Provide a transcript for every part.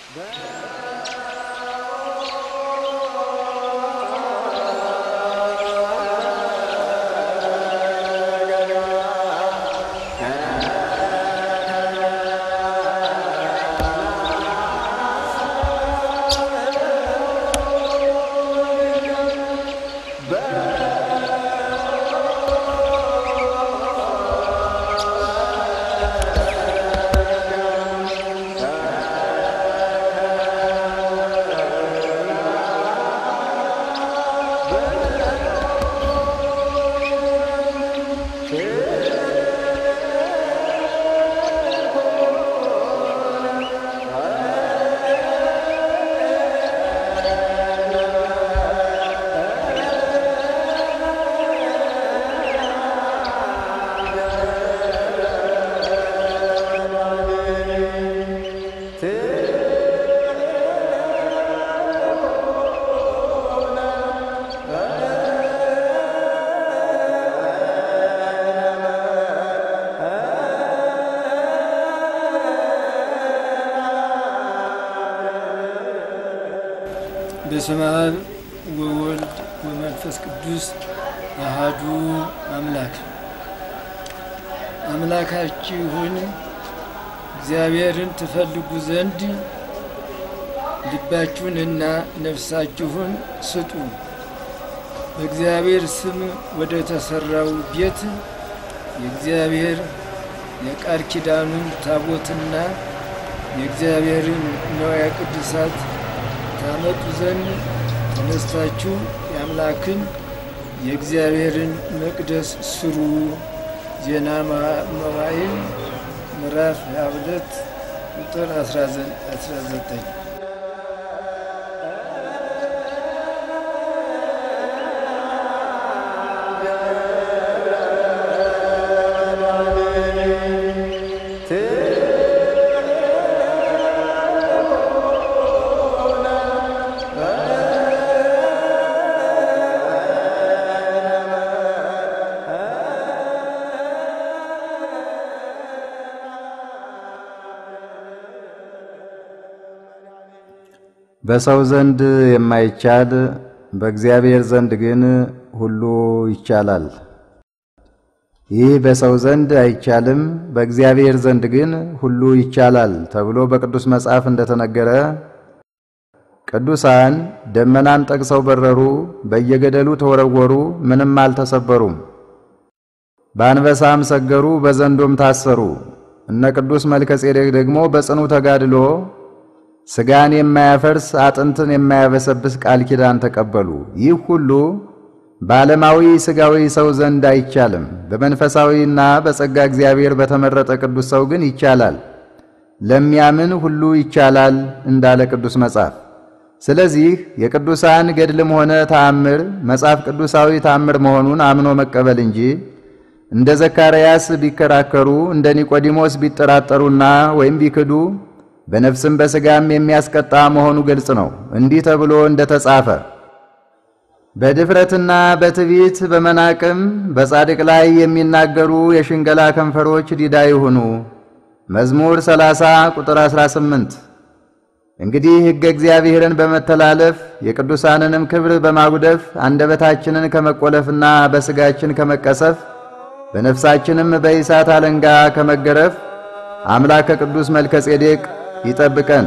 በስመ አብ ወወልድ ወመንፈስ ቅዱስ አሐዱ አምላክ። አምላካችሁን እግዚአብሔርን ትፈልጉ ዘንድ ልባችሁንና ነፍሳችሁን ስጡ። በእግዚአብሔር ስም ወደ ተሰራው ቤት የእግዚአብሔር የቃል ኪዳኑን ታቦትና የእግዚአብሔርን ንዋየ ቅድሳት ታመጡ ዘንድ ተነስታችሁ የአምላክን የእግዚአብሔርን መቅደስ ስሩ። ዜና መዋዕል ምዕራፍ 22 ቁጥር 19። በሰው ዘንድ የማይቻል በእግዚአብሔር ዘንድ ግን ሁሉ ይቻላል። ይህ በሰው ዘንድ አይቻልም በእግዚአብሔር ዘንድ ግን ሁሉ ይቻላል ተብሎ በቅዱስ መጽሐፍ እንደተነገረ ቅዱሳን ደመናን ጠቅሰው በረሩ፣ በየገደሉ ተወረወሩ፣ ምንም አልተሰበሩም። በአንበሳም ሰገሩ፣ በዘንዶም ታሰሩ። እነ ቅዱስ መልከጼዴቅ ደግሞ በጽኑ ተጋድሎ ስጋን የማያፈርስ አጥንትን የማያበሰብስ ቃል ኪዳን ተቀበሉ። ይህ ሁሉ በዓለማዊ ስጋዊ ሰው ዘንድ አይቻልም፣ በመንፈሳዊና በጸጋ እግዚአብሔር በተመረጠ ቅዱስ ሰው ግን ይቻላል። ለሚያምን ሁሉ ይቻላል እንዳለ ቅዱስ መጽሐፍ። ስለዚህ የቅዱሳን ገድልም ሆነ ተአምር መጽሐፍ ቅዱሳዊ ተአምር መሆኑን አምኖ መቀበል እንጂ እንደ ዘካርያስ ቢከራከሩ እንደ ኒቆዲሞስ ቢጠራጠሩና ወይም ቢክዱ በነፍስም በስጋም የሚያስቀጣ መሆኑ ግልጽ ነው። እንዲህ ተብሎ እንደተጻፈ በድፍረትና በትዕቢት በመናቅም በጻድቅ ላይ የሚናገሩ የሽንገላ ከንፈሮች ዲዳ ይሁኑ። መዝሙር 30 ቁጥር 18። እንግዲህ ሕገ እግዚአብሔርን በመተላለፍ የቅዱሳንንም ክብር በማጉደፍ አንደበታችንን ከመቆለፍና በስጋችን ከመቀሰፍ በነፍሳችንም በእሳት አለንጋ ከመገረፍ አምላከ ቅዱስ መልከጼዴቅ ይጠብቀን።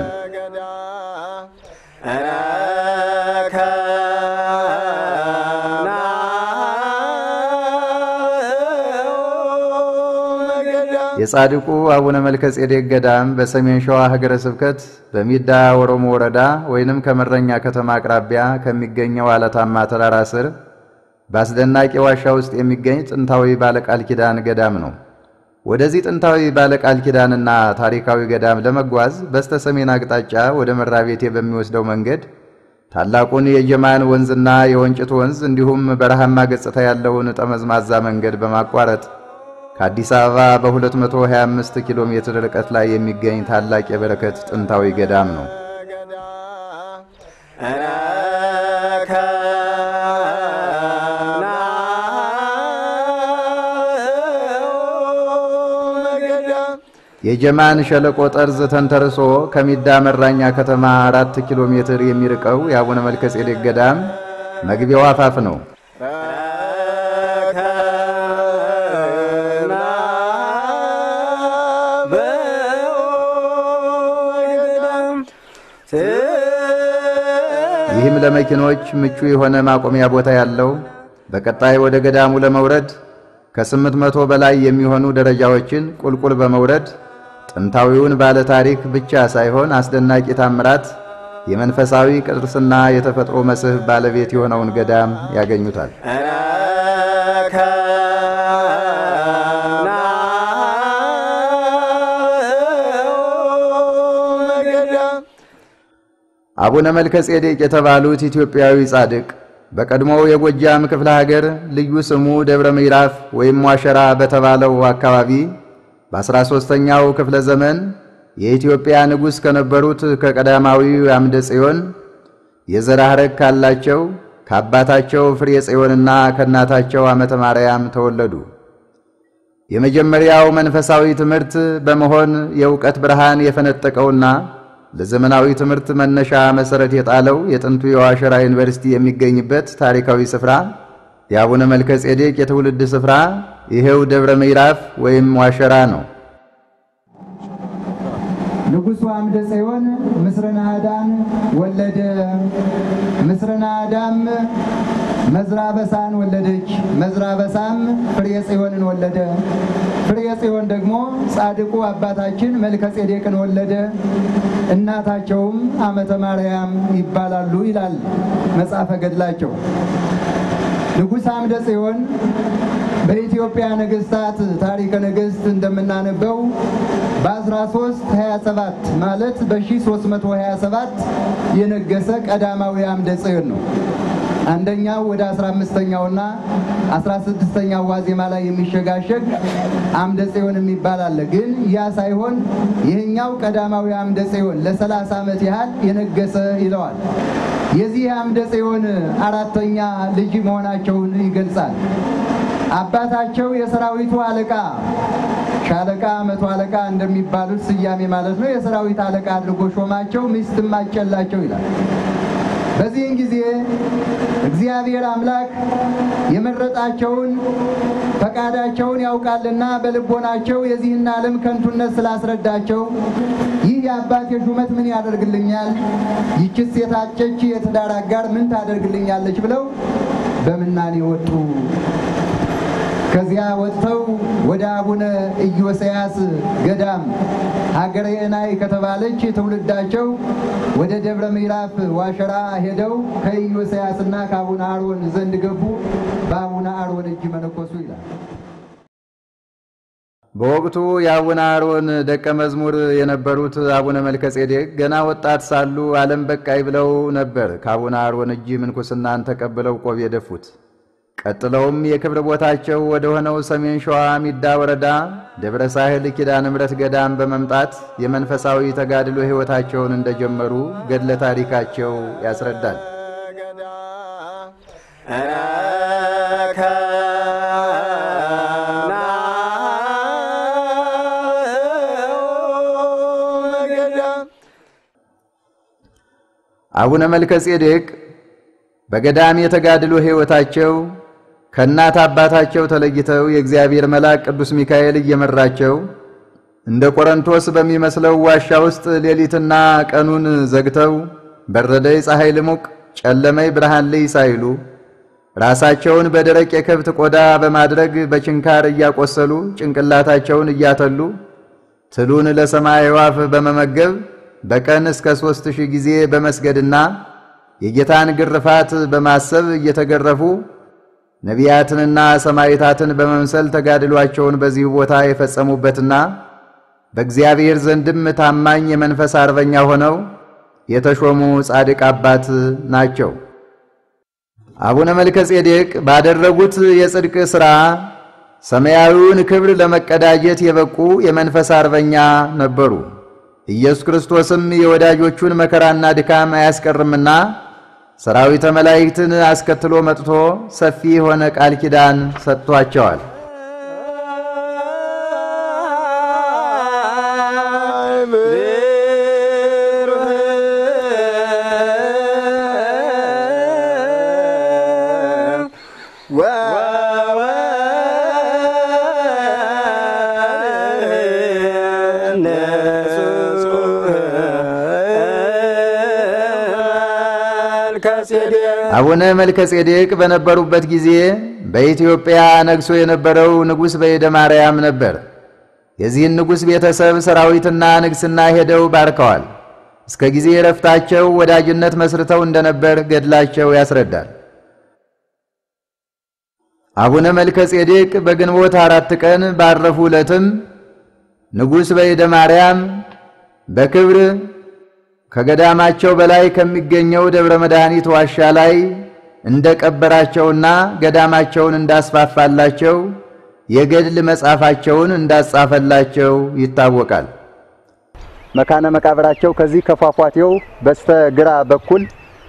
የጻድቁ አቡነ መልከጼዴቅ ገዳም በሰሜን ሸዋ ሀገረ ስብከት በሚዳ ወሮሞ ወረዳ ወይንም ከመረኛ ከተማ አቅራቢያ ከሚገኘው አለታማ ተራራ ስር በአስደናቂ ዋሻ ውስጥ የሚገኝ ጥንታዊ ባለቃል ኪዳን ገዳም ነው። ወደዚህ ጥንታዊ ባለቃል ኪዳንና ታሪካዊ ገዳም ለመጓዝ በስተሰሜን አቅጣጫ ወደ መራቤቴ በሚወስደው መንገድ ታላቁን የጀማን ወንዝና የወንጭት ወንዝ እንዲሁም በረሃማ ገጽታ ያለውን ጠመዝማዛ መንገድ በማቋረጥ ከአዲስ አበባ በ225 ኪሎ ሜትር ርቀት ላይ የሚገኝ ታላቅ የበረከት ጥንታዊ ገዳም ነው። የጀማን ሸለቆ ጠርዝ ተንተርሶ ከሚዳ መራኛ ከተማ 4 ኪሎ ሜትር የሚርቀው የአቡነ መልከጼዴቅ ገዳም መግቢያው አፋፍ ነው። ይህም ለመኪኖች ምቹ የሆነ ማቆሚያ ቦታ ያለው፣ በቀጣይ ወደ ገዳሙ ለመውረድ ከ800 በላይ የሚሆኑ ደረጃዎችን ቁልቁል በመውረድ ጥንታዊውን ባለ ታሪክ ብቻ ሳይሆን አስደናቂ ታምራት፣ የመንፈሳዊ ቅርስና የተፈጥሮ መስህብ ባለቤት የሆነውን ገዳም ያገኙታል። አቡነ መልከጼዴቅ የተባሉት ኢትዮጵያዊ ጻድቅ በቀድሞው የጎጃም ክፍለ ሀገር ልዩ ስሙ ደብረ ምዕራፍ ወይም ዋሸራ በተባለው አካባቢ በ13ኛው ክፍለ ዘመን የኢትዮጵያ ንጉሥ ከነበሩት ከቀዳማዊው አምደ ጽዮን የዘር ሐረግ ካላቸው ከአባታቸው ፍሬ ጽዮንና ከእናታቸው ዓመተ ማርያም ተወለዱ። የመጀመሪያው መንፈሳዊ ትምህርት በመሆን የእውቀት ብርሃን የፈነጠቀውና ለዘመናዊ ትምህርት መነሻ መሰረት የጣለው የጥንቱ የዋሸራ ዩኒቨርሲቲ የሚገኝበት ታሪካዊ ስፍራ የአቡነ መልከጼዴቅ የትውልድ ስፍራ ይሄው ደብረ ምዕራፍ ወይም ዋሸራ ነው። ንጉሡ አምደ ጽዮን ምስረናዳን ወለደ። ምስረናዳም መዝራበሳን ወለደች። መዝራበሳም ፍሬ ጽዮንን ወለደ። ፍሬ ጽዮን ደግሞ ጻድቁ አባታችን መልከጼዴቅን ወለደ። እናታቸውም ዓመተ ማርያም ይባላሉ ይላል መጽሐፈ ገድላቸው። ንጉሥ አምደ ጽዮን በኢትዮጵያ ነገሥታት ታሪከ ነገሥት እንደምናነበው በ1327 ማለት በ1327 የነገሰ ቀዳማዊ አምደ ጽዮን ነው። አንደኛው ወደ 15ኛውና 16ኛው ዋዜማ ላይ የሚሸጋሸግ አምደ ጽዮን የሚባል አለ። ግን ያ ሳይሆን ይሄኛው ቀዳማዊ አምደ ጽዮን ለ30 ዓመት ያህል የነገሰ ይለዋል። የዚህ አምደ ጽዮን አራተኛ ልጅ መሆናቸውን ይገልጻል። አባታቸው የሰራዊቱ አለቃ ሻለቃ መቶ አለቃ እንደሚባሉት ስያሜ ማለት ነው የሰራዊት አለቃ አድርጎ ሾማቸው፣ ሚስትም አጨላቸው ይላል። በዚህን ጊዜ እግዚአብሔር አምላክ የመረጣቸውን ፈቃዳቸውን ያውቃልና በልቦናቸው የዚህን ዓለም ከንቱነት ስላስረዳቸው ይህ የአባቴ ሹመት ምን ያደርግልኛል? ይህችስ የታጨች የትዳር አጋር ምን ታደርግልኛለች? ብለው በምናኔ ወጡ። ከዚያ ወጥተው ወደ አቡነ ኢዮስያስ ገዳም ሀገረ የናይ ከተባለች ትውልዳቸው ወደ ደብረ ምዕራፍ ዋሸራ ሄደው ከኢዮስያስና ከአቡነ አሮን ዘንድ ገቡ። በአቡነ አሮን እጅ መነኮሱ ይላል። በወቅቱ የአቡነ አሮን ደቀ መዝሙር የነበሩት አቡነ መልከጼዴቅ ገና ወጣት ሳሉ ዓለም በቃይ ብለው ነበር ከአቡነ አሮን እጅ ምንኩስናን ተቀብለው ቆብ የደፉት። ቀጥለውም የክብር ቦታቸው ወደ ሆነው ሰሜን ሸዋ ሚዳ ወረዳ ደብረ ሳህል ኪዳነ ምሕረት ገዳም በመምጣት የመንፈሳዊ ተጋድሎ ሕይወታቸውን እንደጀመሩ ገድለ ታሪካቸው ያስረዳል። አቡነ መልከጼዴቅ በገዳም የተጋድሎ ሕይወታቸው ከእናት አባታቸው ተለይተው የእግዚአብሔር መልአክ ቅዱስ ሚካኤል እየመራቸው እንደ ቆሮንቶስ በሚመስለው ዋሻ ውስጥ ሌሊትና ቀኑን ዘግተው በረደይ ፀሐይ ልሙቅ ጨለመይ ብርሃን ላይ ሳይሉ ራሳቸውን በደረቅ የከብት ቆዳ በማድረግ በችንካር እያቆሰሉ ጭንቅላታቸውን እያተሉ ትሉን ለሰማይ ወፍ በመመገብ በቀን እስከ 3000 ጊዜ በመስገድና የጌታን ግርፋት በማሰብ እየተገረፉ ነቢያትንና ሰማዕታትን በመምሰል ተጋድሏቸውን በዚህ ቦታ የፈጸሙበትና በእግዚአብሔር ዘንድም ታማኝ የመንፈስ አርበኛ ሆነው የተሾሙ ጻድቅ አባት ናቸው። አቡነ መልከጼዴቅ ባደረጉት የጽድቅ ሥራ ሰማያዊውን ክብር ለመቀዳጀት የበቁ የመንፈስ አርበኛ ነበሩ። ኢየሱስ ክርስቶስም የወዳጆቹን መከራና ድካም አያስቀርምና ሰራዊተ መላእክትን አስከትሎ መጥቶ ሰፊ የሆነ ቃል ኪዳን ሰጥቷቸዋል። አቡነ መልከጼዴቅ በነበሩበት ጊዜ በኢትዮጵያ ነግሶ የነበረው ንጉሥ በይደ ማርያም ነበር። የዚህን ንጉሥ ቤተሰብ ሰራዊትና ንግስና ሄደው ባርከዋል። እስከ ጊዜ ረፍታቸው ወዳጅነት መስርተው እንደነበር ገድላቸው ያስረዳል። አቡነ መልከጼዴቅ በግንቦት 4 ቀን ባረፉ ዕለትም ንጉሥ በይደ ማርያም በክብር ከገዳማቸው በላይ ከሚገኘው ደብረ መድኃኒት ዋሻ ላይ እንደቀበራቸውና ገዳማቸውን እንዳስፋፋላቸው የገድል መጽሐፋቸውን እንዳጻፈላቸው ይታወቃል። መካነ መቃብራቸው ከዚህ ከፏፏቴው በስተግራ በኩል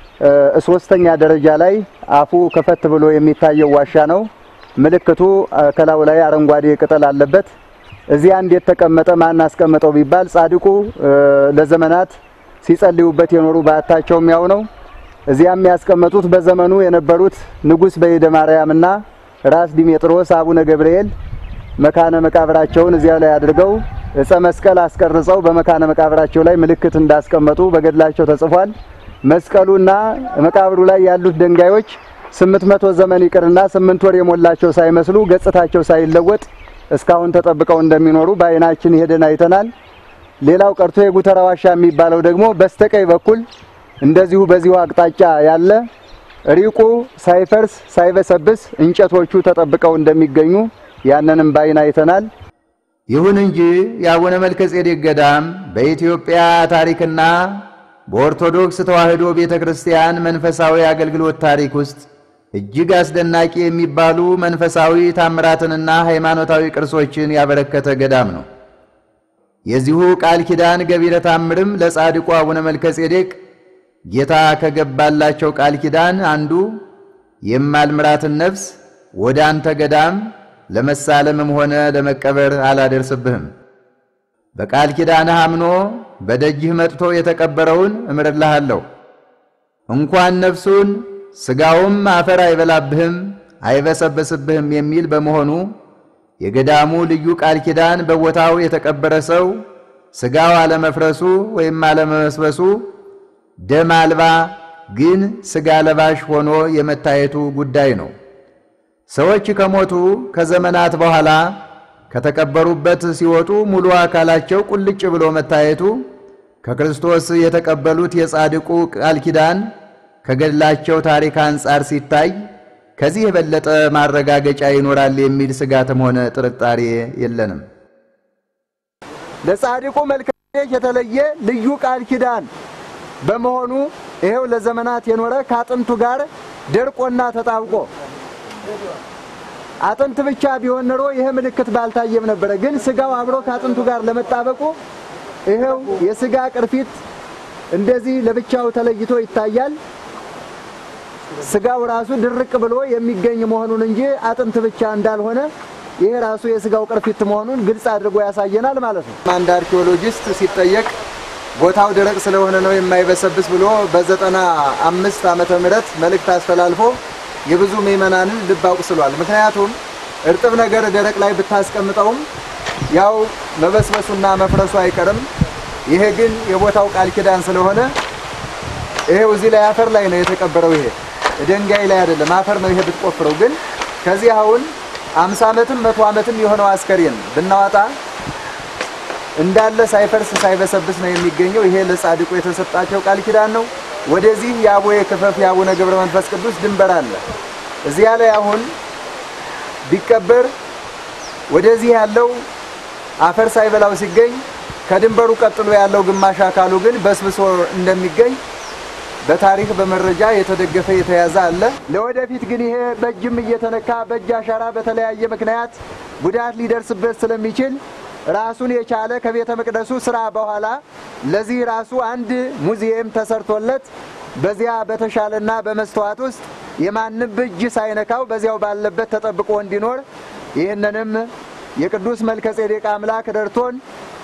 ሶስተኛ ደረጃ ላይ አፉ ከፈት ብሎ የሚታየው ዋሻ ነው። ምልክቱ ከላዩ ላይ አረንጓዴ ቅጠል አለበት። እዚያ እንዴት ተቀመጠ ማን አስቀመጠው ቢባል ጻድቁ ለዘመናት ሲጸልዩበት የኖሩ ባታቸውም ያው ነው። እዚያም ያስቀመጡት በዘመኑ የነበሩት ንጉሥ በይደ ማርያምና ራስ ዲሜጥሮስ አቡነ ገብርኤል መካነ መቃብራቸውን እዚያ ላይ አድርገው ዕፀ መስቀል አስቀርጸው በመካነ መቃብራቸው ላይ ምልክት እንዳስቀመጡ በገድላቸው ተጽፏል። መስቀሉና መቃብሩ ላይ ያሉት ድንጋዮች 800 ዘመን ይቅርና 8 ወር የሞላቸው ሳይመስሉ ገጽታቸው ሳይለወጥ እስካሁን ተጠብቀው እንደሚኖሩ በአይናችን ሄደን አይተናል። ሌላው ቀርቶ የጉተራ ዋሻ የሚባለው ደግሞ በስተቀኝ በኩል እንደዚሁ በዚሁ አቅጣጫ ያለ ሪቁ ሳይፈርስ ሳይበሰብስ እንጨቶቹ ተጠብቀው እንደሚገኙ ያንንም በአይን አይተናል። ይሁን እንጂ የአቡነ መልከጼዴቅ ገዳም በኢትዮጵያ ታሪክና በኦርቶዶክስ ተዋሕዶ ቤተክርስቲያን መንፈሳዊ አገልግሎት ታሪክ ውስጥ እጅግ አስደናቂ የሚባሉ መንፈሳዊ ታምራትንና ሃይማኖታዊ ቅርሶችን ያበረከተ ገዳም ነው። የዚሁ ቃል ኪዳን ገቢረ ታምርም ለጻድቁ አቡነ መልከጼዴቅ ጌታ ከገባላቸው ቃል ኪዳን አንዱ የማልምራትን ነፍስ ወደ አንተ ገዳም ለመሳለምም ሆነ ለመቀበር አላደርስብህም፣ በቃል ኪዳንህ አምኖ በደጅህ መጥቶ የተቀበረውን እምርልሃለሁ፣ እንኳን ነፍሱን ስጋውም አፈር አይበላብህም አይበሰበስብህም የሚል በመሆኑ የገዳሙ ልዩ ቃል ኪዳን በቦታው የተቀበረ ሰው ስጋው አለመፍረሱ ወይም አለመበስበሱ ደም አልባ ግን ስጋ ለባሽ ሆኖ የመታየቱ ጉዳይ ነው። ሰዎች ከሞቱ ከዘመናት በኋላ ከተቀበሩበት ሲወጡ ሙሉ አካላቸው ቁልጭ ብሎ መታየቱ ከክርስቶስ የተቀበሉት የጻድቁ ቃል ኪዳን ከገድላቸው ታሪክ አንጻር ሲታይ ከዚህ የበለጠ ማረጋገጫ ይኖራል የሚል ስጋትም ሆነ ጥርጣሬ የለንም። ለጻድቁ መልከጼዴቅ የተለየ ልዩ ቃል ኪዳን በመሆኑ ይሄው ለዘመናት የኖረ ከአጥንቱ ጋር ደርቆና ተጣብቆ አጥንት ብቻ ቢሆን ኖሮ ይሄ ምልክት ባልታየም ነበር። ግን ስጋው አብሮ ከአጥንቱ ጋር ለመጣበቁ ይሄው የስጋ ቅርፊት እንደዚህ ለብቻው ተለይቶ ይታያል። ስጋው ራሱ ድርቅ ብሎ የሚገኝ መሆኑን እንጂ አጥንት ብቻ እንዳልሆነ ይሄ ራሱ የስጋው ቅርፊት መሆኑን ግልጽ አድርጎ ያሳየናል ማለት ነው። አንድ አርኪኦሎጂስት ሲጠየቅ ቦታው ደረቅ ስለሆነ ነው የማይበሰብስ ብሎ በ95 ዓመተ ምህረት መልእክት አስተላልፎ የብዙ ምዕመናንን ልብ አቁስሏል። ምክንያቱም እርጥብ ነገር ደረቅ ላይ ብታስቀምጠውም ያው መበስበሱና መፍረሱ አይቀርም። ይሄ ግን የቦታው ቃል ኪዳን ስለሆነ ይሄው እዚህ ላይ አፈር ላይ ነው የተቀበረው። ይሄ ድንጋይ ላይ አይደለም አፈር ነው። ይሄ ብትቆፍረው ግን ከዚህ አሁን 50 ዓመትም 100 ዓመትም የሆነው አስከሬን ብናወጣ እንዳለ ሳይፈርስ ሳይበሰብስ ነው የሚገኘው። ይሄ ለጻድቁ የተሰጣቸው ቃል ኪዳን ነው። ወደዚህ የአቡነ ክፈፍ የአቡነ ገብረ መንፈስ ቅዱስ ድንበር አለ። እዚያ ላይ አሁን ቢቀበር ወደዚህ ያለው አፈር ሳይበላው ሲገኝ ከድንበሩ ቀጥሎ ያለው ግማሽ አካሉ ግን በስብሶ እንደሚገኝ በታሪክ በመረጃ የተደገፈ የተያዘ አለ። ለወደፊት ግን ይሄ በእጅም እየተነካ በእጅ አሻራ በተለያየ ምክንያት ጉዳት ሊደርስበት ስለሚችል ራሱን የቻለ ከቤተ መቅደሱ ስራ በኋላ ለዚህ ራሱ አንድ ሙዚየም ተሰርቶለት በዚያ በተሻለና በመስተዋት ውስጥ የማንም እጅ ሳይነካው በዚያው ባለበት ተጠብቆ እንዲኖር ይህንንም የቅዱስ መልከጼዴቅ አምላክ ደርቶን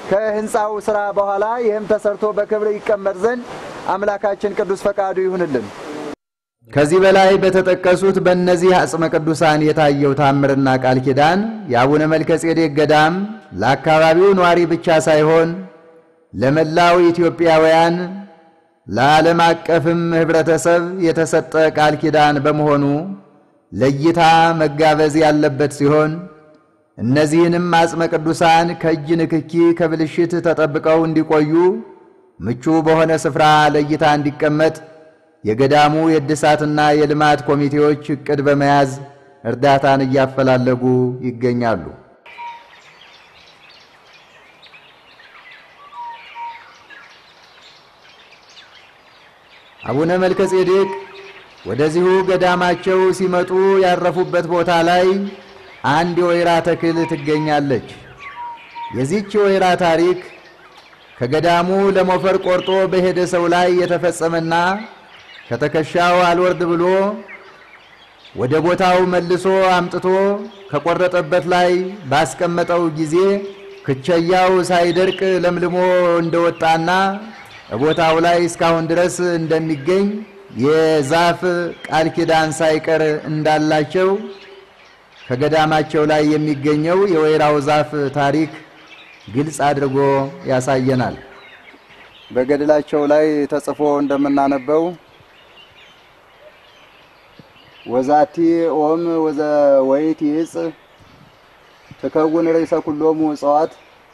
ከህንጻው ስራ በኋላ ይህም ተሰርቶ በክብር ይቀመጥ ዘንድ አምላካችን ቅዱስ ፈቃዱ ይሁንልን። ከዚህ በላይ በተጠቀሱት በእነዚህ አጽመ ቅዱሳን የታየው ታምርና ቃል ኪዳን የአቡነ መልከጼዴቅ ገዳም ለአካባቢው ነዋሪ ብቻ ሳይሆን ለመላው ኢትዮጵያውያን ለዓለም አቀፍም ህብረተሰብ የተሰጠ ቃል ኪዳን በመሆኑ ለይታ መጋበዝ ያለበት ሲሆን እነዚህንም አጽመ ቅዱሳን ከእጅ ንክኪ ከብልሽት ተጠብቀው እንዲቆዩ ምቹ በሆነ ስፍራ ለይታ እንዲቀመጥ የገዳሙ የእድሳትና የልማት ኮሚቴዎች ዕቅድ በመያዝ እርዳታን እያፈላለጉ ይገኛሉ። አቡነ መልከጼዴቅ ወደዚሁ ገዳማቸው ሲመጡ ያረፉበት ቦታ ላይ አንድ የወይራ ተክል ትገኛለች። የዚህች ወይራ ታሪክ ከገዳሙ ለሞፈር ቆርጦ በሄደ ሰው ላይ የተፈጸመና ከተከሻው አልወርድ ብሎ ወደ ቦታው መልሶ አምጥቶ ከቆረጠበት ላይ ባስቀመጠው ጊዜ ክቸያው ሳይደርቅ ለምልሞ እንደወጣና ቦታው ላይ እስካሁን ድረስ እንደሚገኝ የዛፍ ቃል ኪዳን ሳይቀር እንዳላቸው ከገዳማቸው ላይ የሚገኘው የወይራው ዛፍ ታሪክ ግልጽ አድርጎ ያሳየናል። በገድላቸው ላይ ተጽፎ እንደምናነበው ወዛቲ ኦም ወዘ ወይት ይጽ ተከውን ርዕሰ ኩሎሙ እጽዋት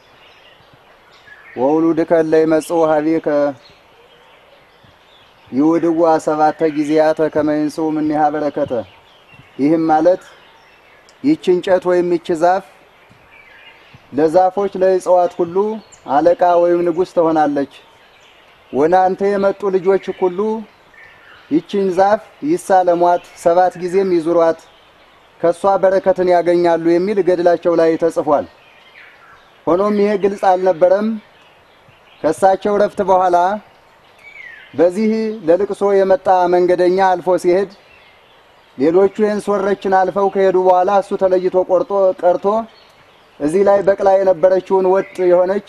ወውሉድከ ለይመጽኡ ሀቤከ ይውድዋ ሰባተ ጊዜያተ ከመይንሱ ምንሃ በረከተ። ይህም ማለት ይህች እንጨት ወይም ይህች ዛፍ ለዛፎች ለእጽዋት ሁሉ አለቃ ወይም ንጉሥ ትሆናለች። ወናንተ የመጡ ልጆች ሁሉ ይህችን ዛፍ ይሳለሟት፣ 7 ጊዜም ይዙሯት፣ ከሷ በረከትን ያገኛሉ የሚል ገድላቸው ላይ ተጽፏል። ሆኖም ይሄ ግልጽ አልነበረም። ከሳቸው ረፍት በኋላ በዚህ ለልቅሶ የመጣ መንገደኛ አልፎ ሲሄድ ሌሎቹ የንሶረችን አልፈው ከሄዱ በኋላ እሱ ተለይቶ ቀርቶ እዚህ ላይ በቅላ የነበረችውን ወጥ የሆነች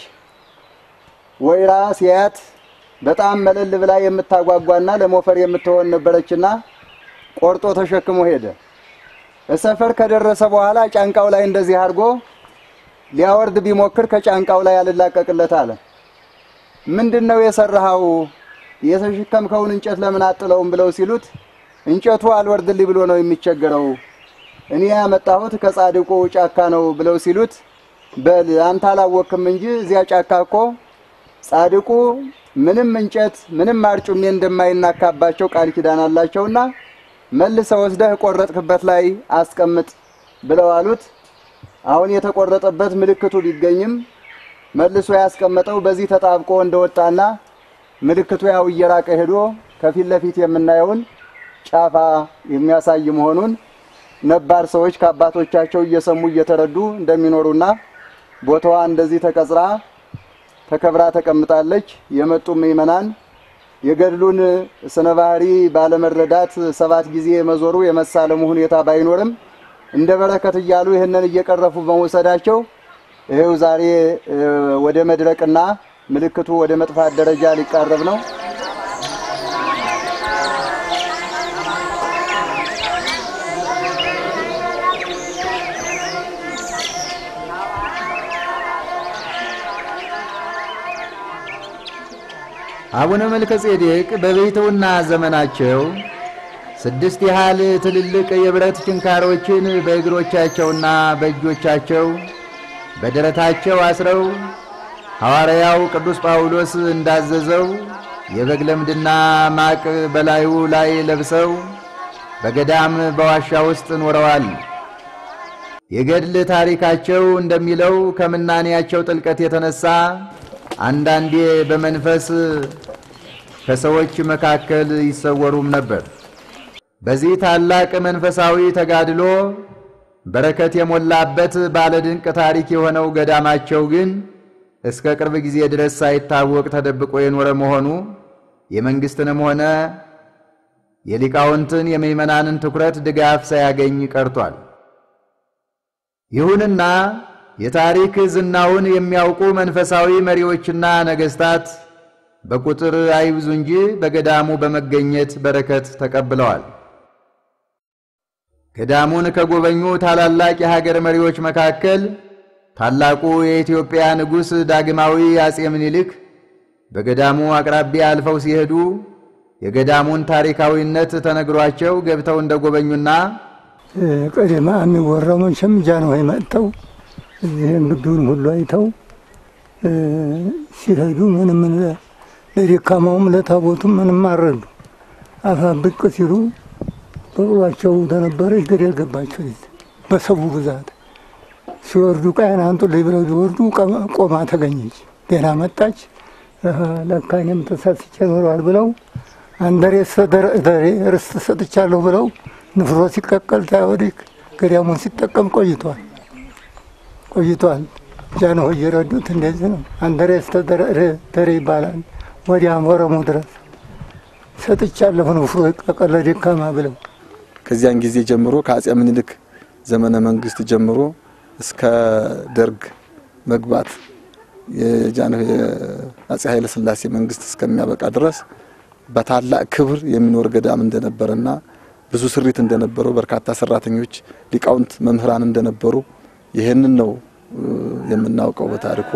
ወይራ ሲያት በጣም መለል ብላ የምታጓጓና ለሞፈር የምትሆን ነበረችና ቆርጦ ተሸክሞ ሄደ። ሰፈር ከደረሰ በኋላ ጫንቃው ላይ እንደዚህ አድርጎ ሊያወርድ ቢሞክር ከጫንቃው ላይ አልላቀቅለት አለ። ምንድነው የሰራው? የተሸከምከውን እንጨት ለምን አጥለውም ብለው ሲሉት እንጨቱ አልወርድልኝ ብሎ ነው የሚቸገረው፣ እኔ ያመጣሁት ከጻድቁ ጫካ ነው ብለው ሲሉት በል አንተ አላወቅም እንጂ እዚያ ጫካ እኮ ጻድቁ ምንም እንጨት ምንም አርጩሜ እንደማይናካባቸው ቃል ኪዳን አላቸውና መልሰው ወስደህ ቆረጥክበት ላይ አስቀምጥ ብለው አሉት። አሁን የተቆረጠበት ምልክቱ ቢገኝም መልሶ ያስቀመጠው በዚህ ተጣብቆ እንደወጣና ምልክቱ ያው እየራቀ ሄዶ ከፊት ለፊት የምናየውን ጫፋ የሚያሳይ መሆኑን ነባር ሰዎች ከአባቶቻቸው እየሰሙ እየተረዱ እንደሚኖሩና ቦታዋ እንደዚህ ተቀጽራ ተከብራ ተቀምጣለች። የመጡ ምእመናን የገድሉን ስነ ባህሪ ባለመረዳት 7 ጊዜ መዞሩ የመሳለሙ ሁኔታ ባይኖርም እንደ በረከት እያሉ ይሄንን እየቀረፉ በመውሰዳቸው ይሄው ዛሬ ወደ መድረቅና ምልክቱ ወደ መጥፋት ደረጃ ሊቃረብ ነው። አቡነ መልከጼዴቅ በቤተውና ዘመናቸው 6 ያህል ትልልቅ የብረት ችንካሮችን በእግሮቻቸውና በእጆቻቸው በደረታቸው አስረው ሐዋርያው ቅዱስ ጳውሎስ እንዳዘዘው የበግ ለምድና ማቅ በላዩ ላይ ለብሰው በገዳም በዋሻ ውስጥ ኖረዋል። የገድል ታሪካቸው እንደሚለው ከምናኔያቸው ጥልቀት የተነሳ አንዳንዴ በመንፈስ ከሰዎች መካከል ይሰወሩም ነበር። በዚህ ታላቅ መንፈሳዊ ተጋድሎ በረከት የሞላበት ባለድንቅ ታሪክ የሆነው ገዳማቸው ግን እስከ ቅርብ ጊዜ ድረስ ሳይታወቅ ተደብቆ የኖረ መሆኑ የመንግስትንም ሆነ የሊቃውንትን የምእመናንን ትኩረት ድጋፍ ሳያገኝ ቀርቷል። ይሁንና የታሪክ ዝናውን የሚያውቁ መንፈሳዊ መሪዎችና ነገሥታት በቁጥር አይብዙ እንጂ በገዳሙ በመገኘት በረከት ተቀብለዋል። ገዳሙን ከጎበኙ ታላላቅ የሀገር መሪዎች መካከል ታላቁ የኢትዮጵያ ንጉሥ ዳግማዊ አጼ ምኒልክ በገዳሙ አቅራቢያ አልፈው ሲሄዱ የገዳሙን ታሪካዊነት ተነግሯቸው ገብተው እንደጎበኙና ቀደማ የሚወራው መቼም ጃንሆይ መጥተው እዚህን ግቢውን ሁሉ አይተው ሲሄዱ ምንም ለደካማውም ለታቦቱም ምንም አረዱ። አፋብቅ ሲሉ በቅሏቸው ተነበረች ገደል ገባቸው። በሰቡ ብዛት ሲወርዱ ቃይን አንጡልኝ ብለው ሲወርዱ ቆማ ተገኘች። ደህና መጣች። ለካ እኔም ተሳስቼ ኖረዋል ብለው አንደሬ ርስት ሰጥቻለሁ ብለው ንፍሮ ሲቀቀል ታወዲክ ገዳሙን ሲጠቀም ቆይቷል። ጃንሆይ የረዱት እንደዚህ ነው። አንደሬስ ተደረ ይባላል። ወዲያ ወረሙ ድረስ ሰጥቻለሁ ንፍሮ ይቀቀል ለደካማ ብለው ከዚያን ጊዜ ጀምሮ ከአጼ ምኒልክ ዘመነ መንግስት ጀምሮ እስከ ደርግ መግባት የጃንሆይ አጼ ኃይለ ሥላሴ መንግስት እስከሚያበቃ ድረስ በታላቅ ክብር የሚኖር ገዳም እንደነበረና ብዙ ስሪት እንደነበረው በርካታ ሰራተኞች ሊቃውንት መምህራን እንደነበሩ ይሄንን ነው የምናውቀው በታሪኩ።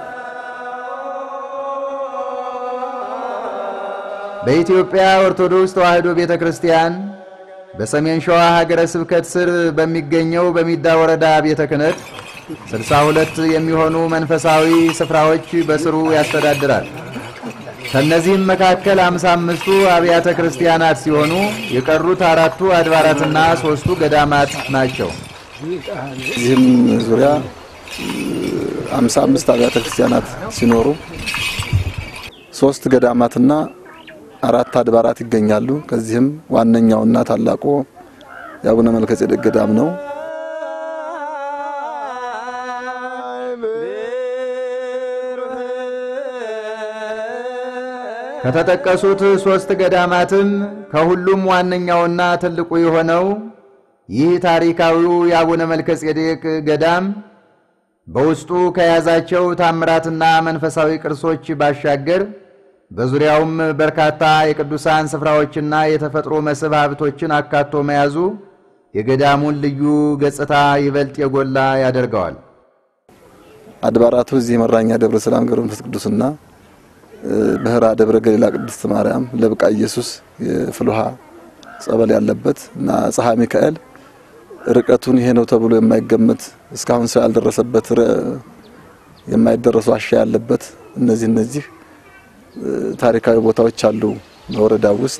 በኢትዮጵያ ኦርቶዶክስ ተዋሕዶ ቤተክርስቲያን በሰሜን ሸዋ ሀገረ ስብከት ስር በሚገኘው በሚዳ ወረዳ ቤተ ክህነት 62 የሚሆኑ መንፈሳዊ ስፍራዎች በስሩ ያስተዳድራል። ከነዚህም መካከል 55ቱ አብያተ ክርስቲያናት ሲሆኑ የቀሩት 4ቱ አድባራትና 3ቱ ገዳማት ናቸው። እዚህም ዙሪያ 55 አብያተ ክርስቲያናት ሲኖሩ 3 ገዳማትና 4 አድባራት ይገኛሉ። ከዚህም ዋነኛውና ታላቁ የአቡነ መልከጼዴቅ ገዳም ነው። ከተጠቀሱት 3 ገዳማትም ከሁሉም ዋነኛውና ትልቁ የሆነው ይህ ታሪካዊው የአቡነ መልከጼዴቅ ገዳም በውስጡ ከያዛቸው ታምራትና መንፈሳዊ ቅርሶች ባሻገር በዙሪያውም በርካታ የቅዱሳን ስፍራዎችና የተፈጥሮ መስህብ ሀብቶችን አካቶ መያዙ የገዳሙን ልዩ ገጽታ ይበልጥ የጎላ ያደርገዋል። አድባራቱ እዚህ መራኛ ደብረ ሰላም ገብረ መንፈስ ቅዱስና በህራ ደብረ ገሊላ ቅድስት ማርያም ለብቃ ኢየሱስ የፍልውሃ ጸበል ያለበት እና ጸሐ ሚካኤል ርቀቱን ይሄ ነው ተብሎ የማይገመት እስካሁን ሰው ያልደረሰበት የማይደረሱ ዋሻ ያለበት እነዚህ ታሪካዊ ቦታዎች አሉ በወረዳው ውስጥ።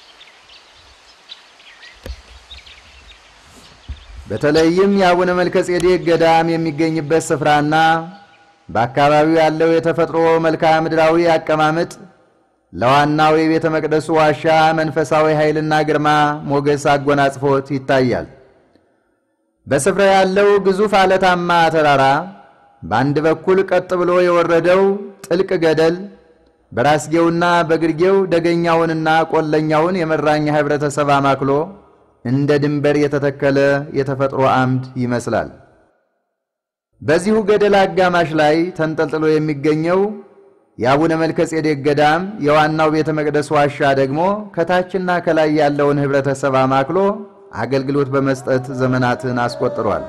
በተለይም የአቡነ መልከጼዴቅ ገዳም የሚገኝበት ስፍራና በአካባቢው ያለው የተፈጥሮ መልክዓ ምድራዊ አቀማመጥ ለዋናው የቤተ መቅደሱ ዋሻ መንፈሳዊ ኃይልና ግርማ ሞገስ አጎናጽፎት ይታያል። በስፍራ ያለው ግዙፍ አለታማ ተራራ በአንድ በኩል ቀጥ ብሎ የወረደው ጥልቅ ገደል በራስጌውና በግርጌው ደገኛውንና ቆለኛውን የመራኛ ህብረተሰብ አማክሎ እንደ ድንበር የተተከለ የተፈጥሮ አምድ ይመስላል። በዚሁ ገደል አጋማሽ ላይ ተንጠልጥሎ የሚገኘው የአቡነ መልከጼዴቅ ገዳም የዋናው ቤተ መቅደስ ዋሻ ደግሞ ከታችና ከላይ ያለውን ህብረተሰብ አማክሎ አገልግሎት በመስጠት ዘመናትን አስቆጥሯል።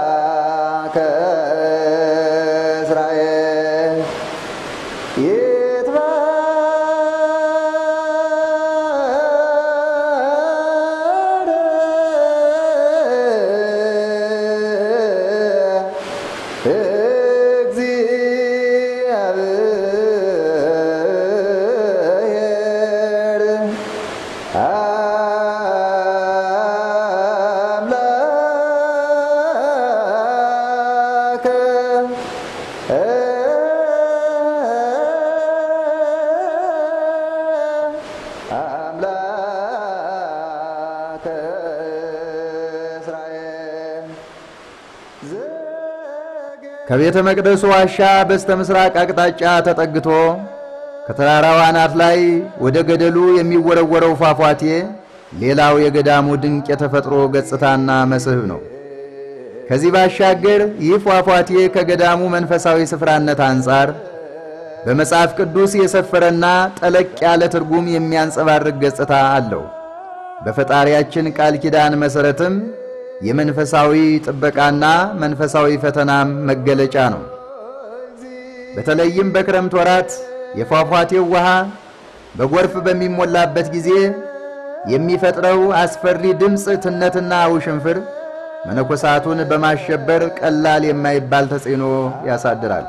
እስራኤል ከቤተ መቅደሱ ዋሻ በስተ ምስራቅ አቅጣጫ ተጠግቶ ከተራራው አናት ላይ ወደ ገደሉ የሚወረወረው ፏፏቴ ሌላው የገዳሙ ድንቅ የተፈጥሮ ገጽታና መስህብ ነው። ከዚህ ባሻገር ይህ ፏፏቴ ከገዳሙ መንፈሳዊ ስፍራነት አንጻር በመጽሐፍ ቅዱስ የሰፈረና ጠለቅ ያለ ትርጉም የሚያንጸባርቅ ገጽታ አለው። በፈጣሪያችን ቃል ኪዳን መሰረትም የመንፈሳዊ ጥበቃና መንፈሳዊ ፈተናም መገለጫ ነው። በተለይም በክረምት ወራት የፏፏቴው ውሃ በጎርፍ በሚሞላበት ጊዜ የሚፈጥረው አስፈሪ ድምፅ ትነትና ውሽንፍር መነኮሳቱን በማሸበር ቀላል የማይባል ተጽዕኖ ያሳድራል።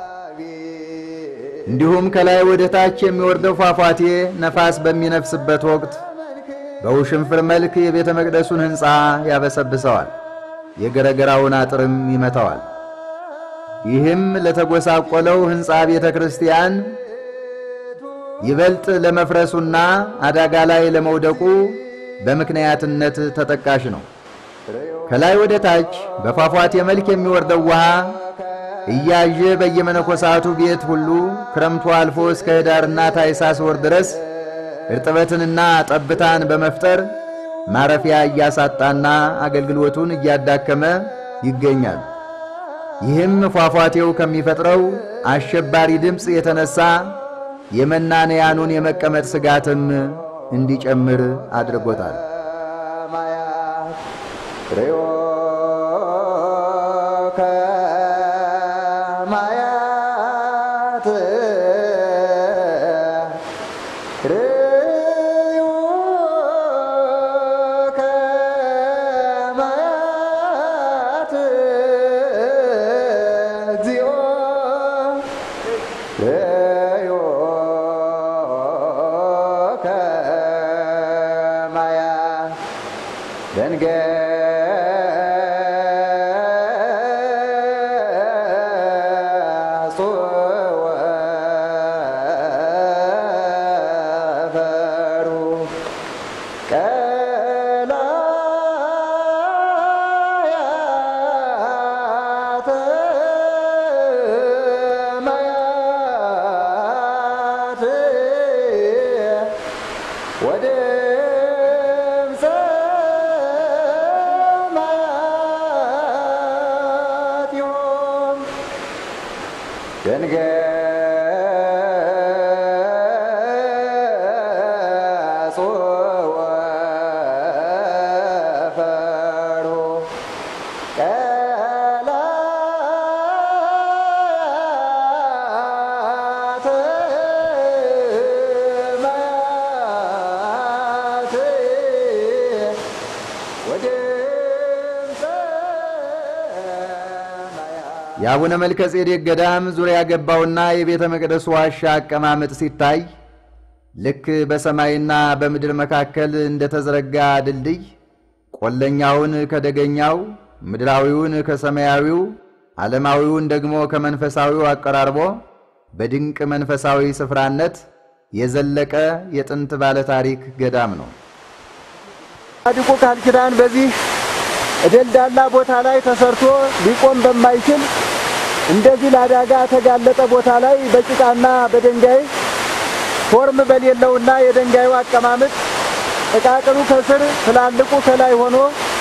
እንዲሁም ከላይ ወደ ታች የሚወርደው ፏፏቴ ነፋስ በሚነፍስበት ወቅት በውሽንፍር መልክ የቤተ መቅደሱን ሕንፃ ያበሰብሰዋል፣ የገረገራውን አጥርም ይመታዋል። ይህም ለተጎሳቆለው ሕንፃ ቤተ ክርስቲያን ይበልጥ ለመፍረሱና አደጋ ላይ ለመውደቁ በምክንያትነት ተጠቃሽ ነው። ከላይ ወደ ታች በፏፏቴ መልክ የሚወርደው ውሃ እያየ በየመነኮሳቱ ቤት ሁሉ ክረምቱ አልፎ እስከ ኅዳርና ታኅሳስ ወር ድረስ እርጥበትንና ጠብታን በመፍጠር ማረፊያ እያሳጣና አገልግሎቱን እያዳከመ ይገኛል። ይህም ፏፏቴው ከሚፈጥረው አሸባሪ ድምፅ የተነሳ የመናንያኑን የመቀመጥ ስጋትም እንዲጨምር አድርጎታል። የአቡነ መልከ ጼዴቅ ገዳም ዙሪያ ገባውና የቤተ መቅደሱ ዋሻ አቀማመጥ ሲታይ ልክ በሰማይና በምድር መካከል እንደተዘረጋ ድልድይ ቆለኛውን ከደገኛው፣ ምድራዊውን ከሰማያዊው፣ ዓለማዊውን ደግሞ ከመንፈሳዊው አቀራርቦ በድንቅ መንፈሳዊ ስፍራነት የዘለቀ የጥንት ባለ ታሪክ ገዳም ነው። ጻድቁ ቃል ኪዳን በዚህ ደልዳላ ቦታ ላይ ተሰርቶ ሊቆም በማይችል እንደዚህ ለአደጋ ተጋለጠ ቦታ ላይ በጭቃና በድንጋይ ፎርም በሌለውና የድንጋዩ አቀማመጥ ጥቃቅኑ ከስር ትላልቁ ከላይ ሆኖ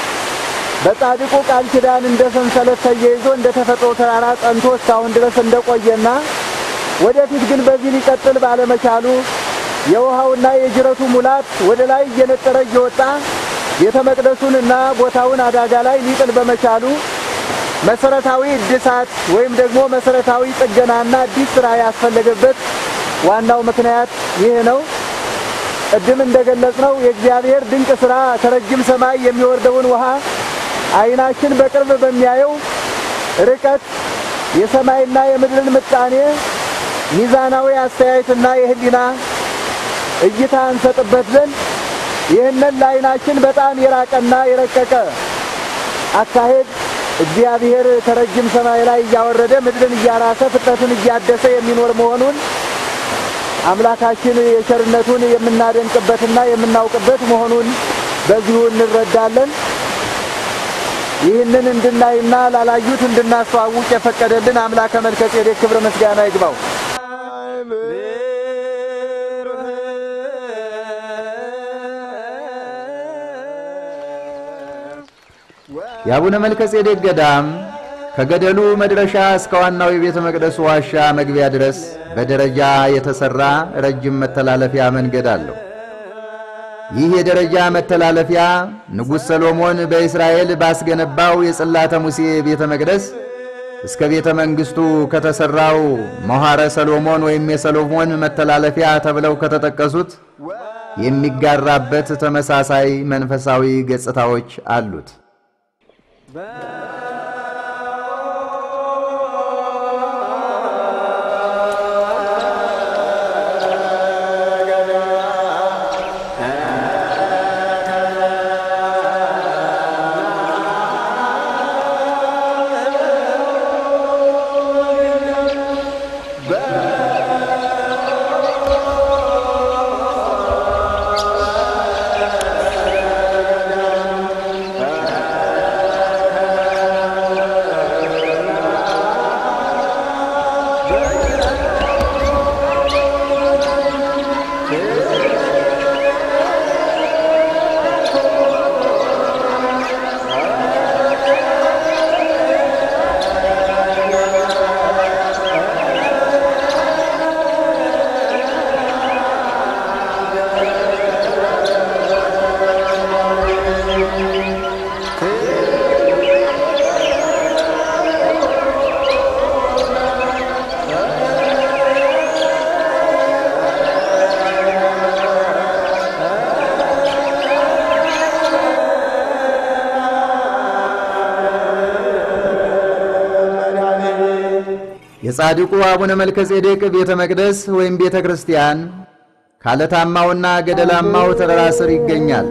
በጻድቁ ቃል ኪዳን እንደ ሰንሰለት ተያይዞ እንደ ተፈጥሮ ተራራ ጸንቶ እስካሁን ድረስ እንደቆየና ወደፊት ግን በዚህ ሊቀጥል ባለመቻሉ የውሃውና የጅረቱ ሙላት ወደ ላይ እየነጠረ እየወጣ ቤተ መቅደሱንና ቦታውን አደጋ ላይ ሊጥል በመቻሉ መሰረታዊ እድሳት ወይም ደግሞ መሰረታዊ ጥገናና አዲስ ስራ ያስፈልገበት ዋናው ምክንያት ይሄ ነው። ቅድም እንደገለጽነው የእግዚአብሔር ድንቅ ስራ ከረጅም ሰማይ የሚወርደውን ውሃ አይናችን በቅርብ በሚያየው ርቀት የሰማይና የምድርን ምጣኔ ሚዛናዊ አስተያየትና የህሊና እይታ እንሰጥበት ዘንድ ይህንን ለዓይናችን በጣም የራቀና የረቀቀ አካሄድ እግዚአብሔር ከረጅም ሰማይ ላይ እያወረደ ምድርን እያራሰ ፍጥረትን እያደሰ የሚኖር መሆኑን አምላካችን የቸርነቱን የምናደንቅበትና የምናውቅበት መሆኑን በዚሁ እንረዳለን። ይህንን እንድናይና ላላዩት እንድናስተዋውቅ የፈቀደልን አምላከ መልከ ጼዴቅ ክብር ምስጋና ይግባው። የአቡነ መልከ ጼዴቅ ገዳም ከገደሉ መድረሻ እስከ ዋናው የቤተ መቅደሱ ዋሻ መግቢያ ድረስ በደረጃ የተሰራ ረጅም መተላለፊያ መንገድ አለው። ይህ የደረጃ መተላለፊያ ንጉሥ ሰሎሞን በእስራኤል ባስገነባው የጽላተ ሙሴ ቤተ መቅደስ እስከ ቤተ መንግስቱ ከተሰራው መሐረ ሰሎሞን ወይም የሰሎሞን መተላለፊያ ተብለው ከተጠቀሱት የሚጋራበት ተመሳሳይ መንፈሳዊ ገጽታዎች አሉት። የጻድቁ አቡነ መልከ ጼዴቅ ቤተ መቅደስ ወይም ቤተ ክርስቲያን ካለታማውና ገደላማው ተራራ ስር ይገኛል።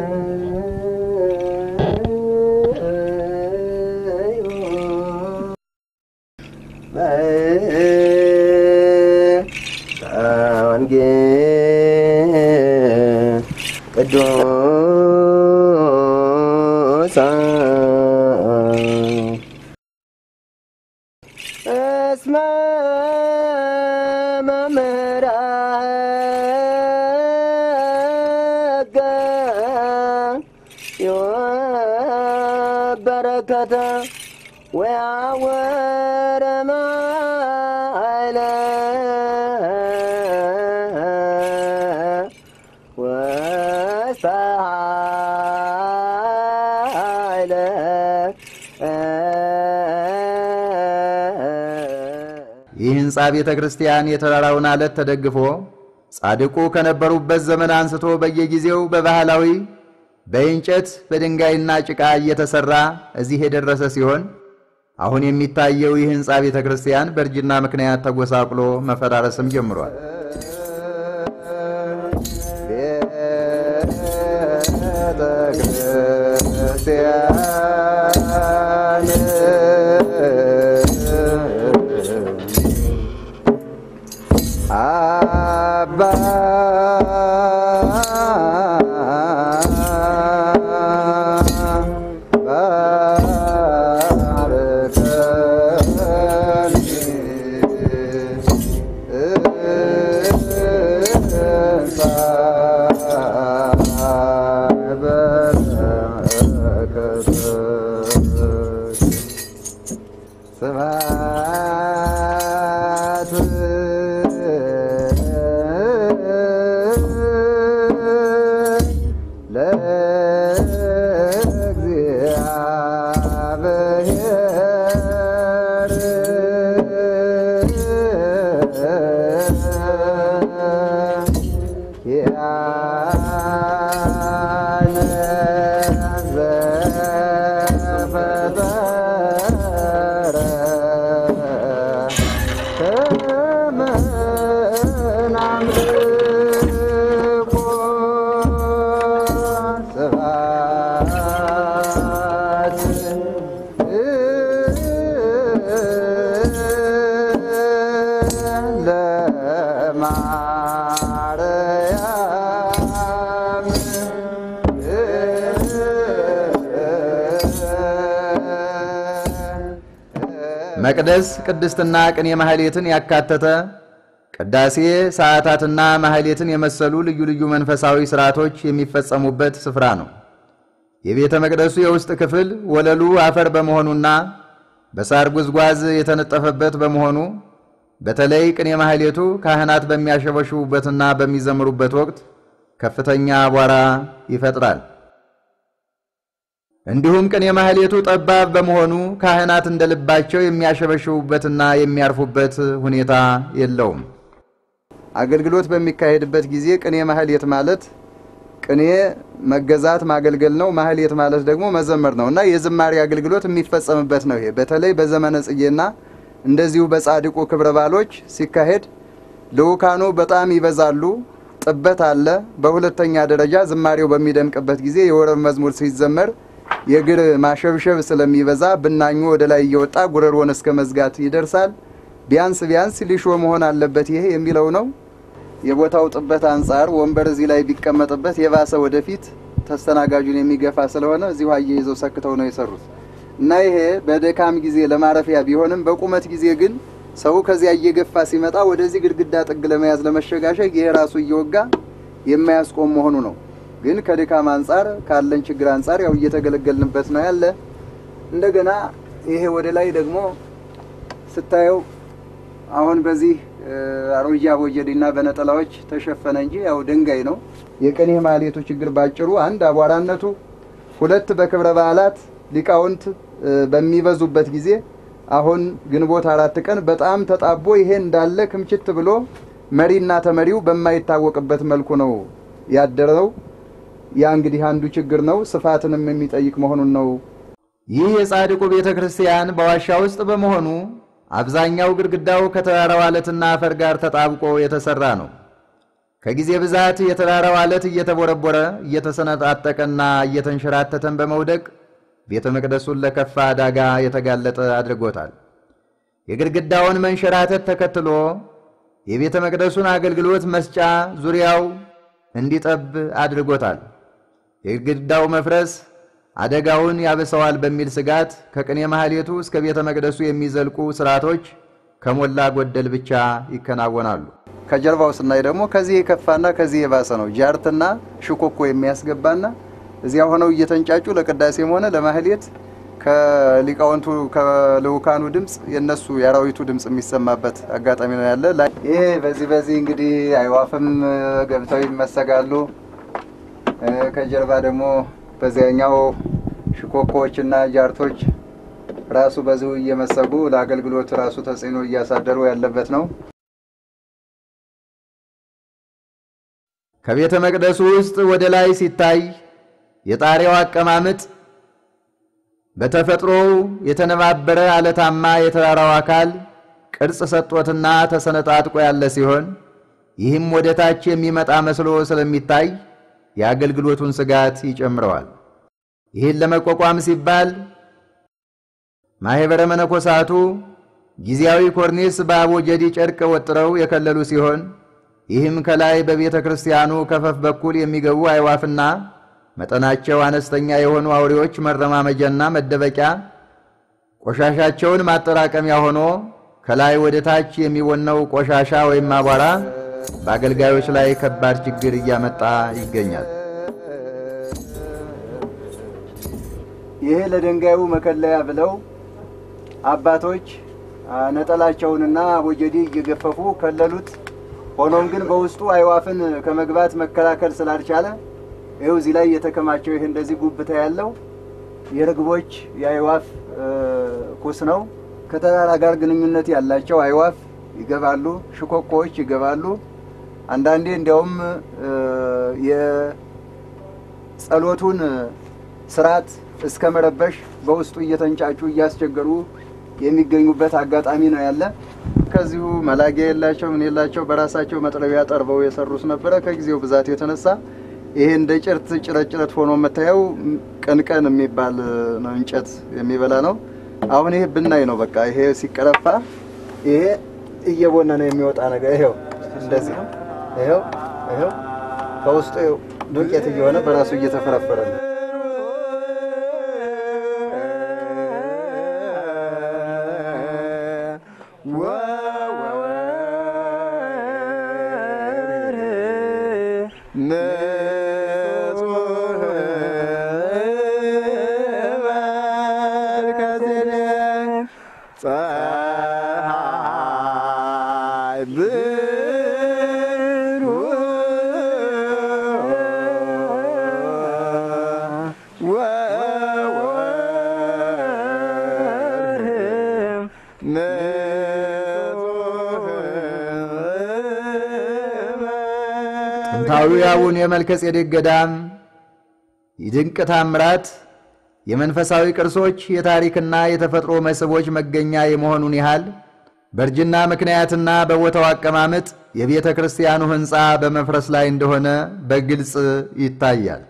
ይህ ሕንጻ ቤተ ክርስቲያን የተራራውን አለት ተደግፎ ጻድቁ ከነበሩበት ዘመን አንስቶ በየጊዜው በባህላዊ በእንጨት በድንጋይና ጭቃ እየተሰራ እዚህ የደረሰ ሲሆን አሁን የሚታየው ይህ ሕንጻ ቤተ ክርስቲያን በእርጅና ምክንያት ተጎሳቅሎ መፈራረስም ጀምሯል። ለማርያም መቅደስ፣ ቅድስትና ቅኔ ማህሌትን ያካተተ ቅዳሴ፣ ሰዓታትና ማህሌትን የመሰሉ ልዩ ልዩ መንፈሳዊ ሥርዓቶች የሚፈጸሙበት ስፍራ ነው። የቤተ መቅደሱ የውስጥ ክፍል ወለሉ አፈር በመሆኑና በሳር ጉዝጓዝ የተነጠፈበት በመሆኑ በተለይ ቅኔ ማህሌቱ ካህናት በሚያሸበሽቡበትና በሚዘምሩበት ወቅት ከፍተኛ አቧራ ይፈጥራል። እንዲሁም ቅኔ ማህሌቱ ጠባብ በመሆኑ ካህናት እንደልባቸው የሚያሸበሽቡበትና የሚያርፉበት ሁኔታ የለውም። አገልግሎት በሚካሄድበት ጊዜ ቅኔ ማህሌት ማለት ቅኔ መገዛት ማገልገል ነው። ማህሌት ማለት ደግሞ መዘመር ነውና የዝማሬ አገልግሎት የሚፈጸምበት ነው። ይሄ በተለይ በዘመነ ጽጌና እንደዚሁ በጻድቁ ክብረ በዓሎች ሲካሄድ ልኡካኑ በጣም ይበዛሉ። ጥበት አለ። በሁለተኛ ደረጃ ዝማሬው በሚደምቅበት ጊዜ የወረብ መዝሙር ሲዘመር የግር ማሸብሸብ ስለሚበዛ ብናኙ ወደ ላይ እየወጣ ጉረሮን እስከ መዝጋት ይደርሳል። ቢያንስ ሊሾ መሆን አለበት ይሄ የሚለው ነው። የቦታው ጥበት አንፃር ወንበር እዚህ ላይ ቢቀመጥበት የባሰ ወደፊት ተስተናጋጁን የሚገፋ ስለሆነ እዚሁ አየይዘው ሰክተው ነው የሰሩት እና ይሄ በደካም ጊዜ ለማረፊያ ቢሆንም በቁመት ጊዜ ግን ሰው ከዚያ እየገፋ ሲመጣ ወደዚህ ግድግዳ ጥግ ለመያዝ ለመሸጋሸግ ይሄ ራሱ እየወጋ የማያስቆም መሆኑ ነው። ግን ከደካም አንፃር ካለን ችግር አንፃር ያው እየተገለገልንበት ነው ያለ። እንደገና ይሄ ወደ ላይ ደግሞ ስታየው አሁን በዚህ አሮጃ ቦጀዲና በነጠላዎች ተሸፈነ እንጂ ያው ድንጋይ ነው። የቅኔ ማህሌቱ ችግር ባጭሩ አንድ አቧራነቱ፣ ሁለት በክብረ በዓላት ሊቃውንት በሚበዙበት ጊዜ አሁን ግንቦት 4 ቀን በጣም ተጣቦ ይሄ እንዳለ ክምችት ብሎ መሪና ተመሪው በማይታወቅበት መልኩ ነው ያደረው። ያ እንግዲህ አንዱ ችግር ነው፣ ስፋትንም የሚጠይቅ መሆኑን ነው። ይህ የጻድቁ ቤተክርስቲያን በዋሻ ውስጥ በመሆኑ አብዛኛው ግድግዳው ከተራራው አለትና አፈር ጋር ተጣብቆ የተሰራ ነው። ከጊዜ ብዛት የተራራው አለት እየተቦረቦረ እየተሰነጣጠቀና እየተንሸራተተን በመውደቅ ቤተ መቅደሱን ለከፋ አደጋ የተጋለጠ አድርጎታል። የግድግዳውን መንሸራተት ተከትሎ የቤተ መቅደሱን አገልግሎት መስጫ ዙሪያው እንዲጠብ አድርጎታል። የግድግዳው መፍረስ አደጋውን ያበሰዋል በሚል ስጋት ከቅኔ ማህሌቱ እስከ ቤተ መቅደሱ የሚዘልቁ ሥርዓቶች ከሞላ ጎደል ብቻ ይከናወናሉ። ከጀርባው ስናይ ደግሞ ከዚህ የከፋና ከዚህ የባሰ ነው። ጃርትና ሽኮኮ የሚያስገባና እዚያ ሆነው እየተንጫጩ ለቅዳሴም ሆነ ለማህሌት ከሊቃውንቱ ከልኡካኑ ድምጽ የነሱ ያራዊቱ ድምጽ የሚሰማበት አጋጣሚ ነው ያለ። ይሄ በዚህ እንግዲህ አይዋፍም ገብተው ይመሰጋሉ። ከጀርባ ደግሞ በዚያኛው ሽኮኮዎችና ጃርቶች ራሱ በዚሁ እየመሰጉ ለአገልግሎት ራሱ ተጽዕኖ እያሳደሩ ያለበት ነው። ከቤተ መቅደሱ ውስጥ ወደ ላይ ሲታይ የጣሪያው አቀማመጥ በተፈጥሮው የተነባበረ አለታማ የተራራው አካል ቅርጽ ሰጥቶትና ተሰነጣጥቆ ያለ ሲሆን ይህም ወደ ታች የሚመጣ መስሎ ስለሚታይ የአገልግሎቱን ስጋት ይጨምረዋል። ይህን ለመቋቋም ሲባል ማህበረ መነኮሳቱ ጊዜያዊ ኮርኒስ በአቦጀዲ ጨርቅ ወጥረው የከለሉ ሲሆን ይህም ከላይ በቤተ ክርስቲያኑ ከፈፍ በኩል የሚገቡ አይዋፍና መጠናቸው አነስተኛ የሆኑ አውሬዎች መረማመጃና መደበቂያ ቆሻሻቸውን ማጠራቀሚያ ሆኖ ከላይ ወደ ታች የሚወነው ቆሻሻ ወይም አቧራ በአገልጋዮች ላይ ከባድ ችግር እያመጣ ይገኛል። ይሄ ለድንጋዩ መከለያ ብለው አባቶች ነጠላቸውንና አቦጀዲ እየገፈፉ ከለሉት። ሆኖም ግን በውስጡ አይዋፍን ከመግባት መከላከል ስላልቻለ ይሄው እዚህ ላይ የተከማቸው ይሄ እንደዚህ ጉብታ ያለው የርግቦች የአይዋፍ ኩስ ነው። ከተራራ ጋር ግንኙነት ያላቸው አይዋፍ ይገባሉ፣ ሽኮኮዎች ይገባሉ። አንዳንዴ እንዲያውም የጸሎቱን ስርዓት እስከ መረበሽ በውስጡ እየተንጫጩ እያስቸገሩ የሚገኙበት አጋጣሚ ነው ያለ። ከዚሁ መላጊያ የላቸው ምን የላቸው በራሳቸው መጥረቢያ ጠርበው የሰሩት ነበረ። ከጊዜው ብዛት የተነሳ ይሄ እንደ ጭረት ሆኖ መታየው ቀንቀን የሚባል ነው፣ እንጨት የሚበላ ነው። አሁን ይሄ ብናይ ነው በቃ ይሄ ሲቀረፋ ይሄ እየቦነነ የሚወጣ ነገር ይሄው እንደዚህ ነው። ይሄው በውስጡ ዱቄት እየሆነ በራሱ እየተፈረፈረ ነው። ጥንታዊውን የመልከጼዴቅ ገዳም የድንቅ ታምራት የመንፈሳዊ ቅርሶች የታሪክና የተፈጥሮ መስህቦች መገኛ የመሆኑን ያህል በእርጅና ምክንያትና በቦታው አቀማመጥ የቤተ ክርስቲያኑ ሕንጻ በመፍረስ ላይ እንደሆነ በግልጽ ይታያል።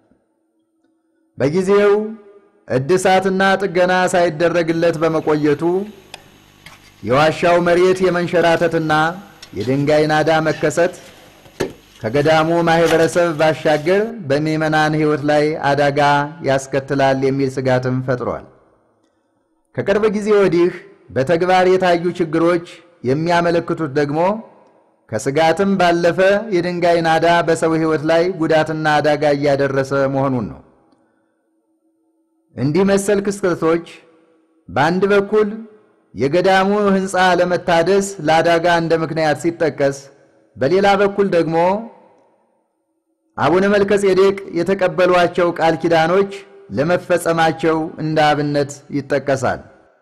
በጊዜው እድሳትና ጥገና ሳይደረግለት በመቆየቱ የዋሻው መሬት የመንሸራተትና የድንጋይ ናዳ መከሰት ከገዳሙ ማህበረሰብ ባሻገር በሚመናን ሕይወት ላይ አደጋ ያስከትላል የሚል ስጋትም ፈጥሯል። ከቅርብ ጊዜ ወዲህ በተግባር የታዩ ችግሮች የሚያመለክቱት ደግሞ ከስጋትም ባለፈ የድንጋይ ናዳ በሰው ሕይወት ላይ ጉዳትና አደጋ እያደረሰ መሆኑን ነው። እንዲህ መሰል ክስተቶች በአንድ በኩል የገዳሙ ሕንጻ ለመታደስ ለአደጋ እንደ ምክንያት ሲጠቀስ፣ በሌላ በኩል ደግሞ አቡነ መልከጼዴቅ የተቀበሏቸው ቃል ኪዳኖች ለመፈጸማቸው እንደ አብነት ይጠቀሳል።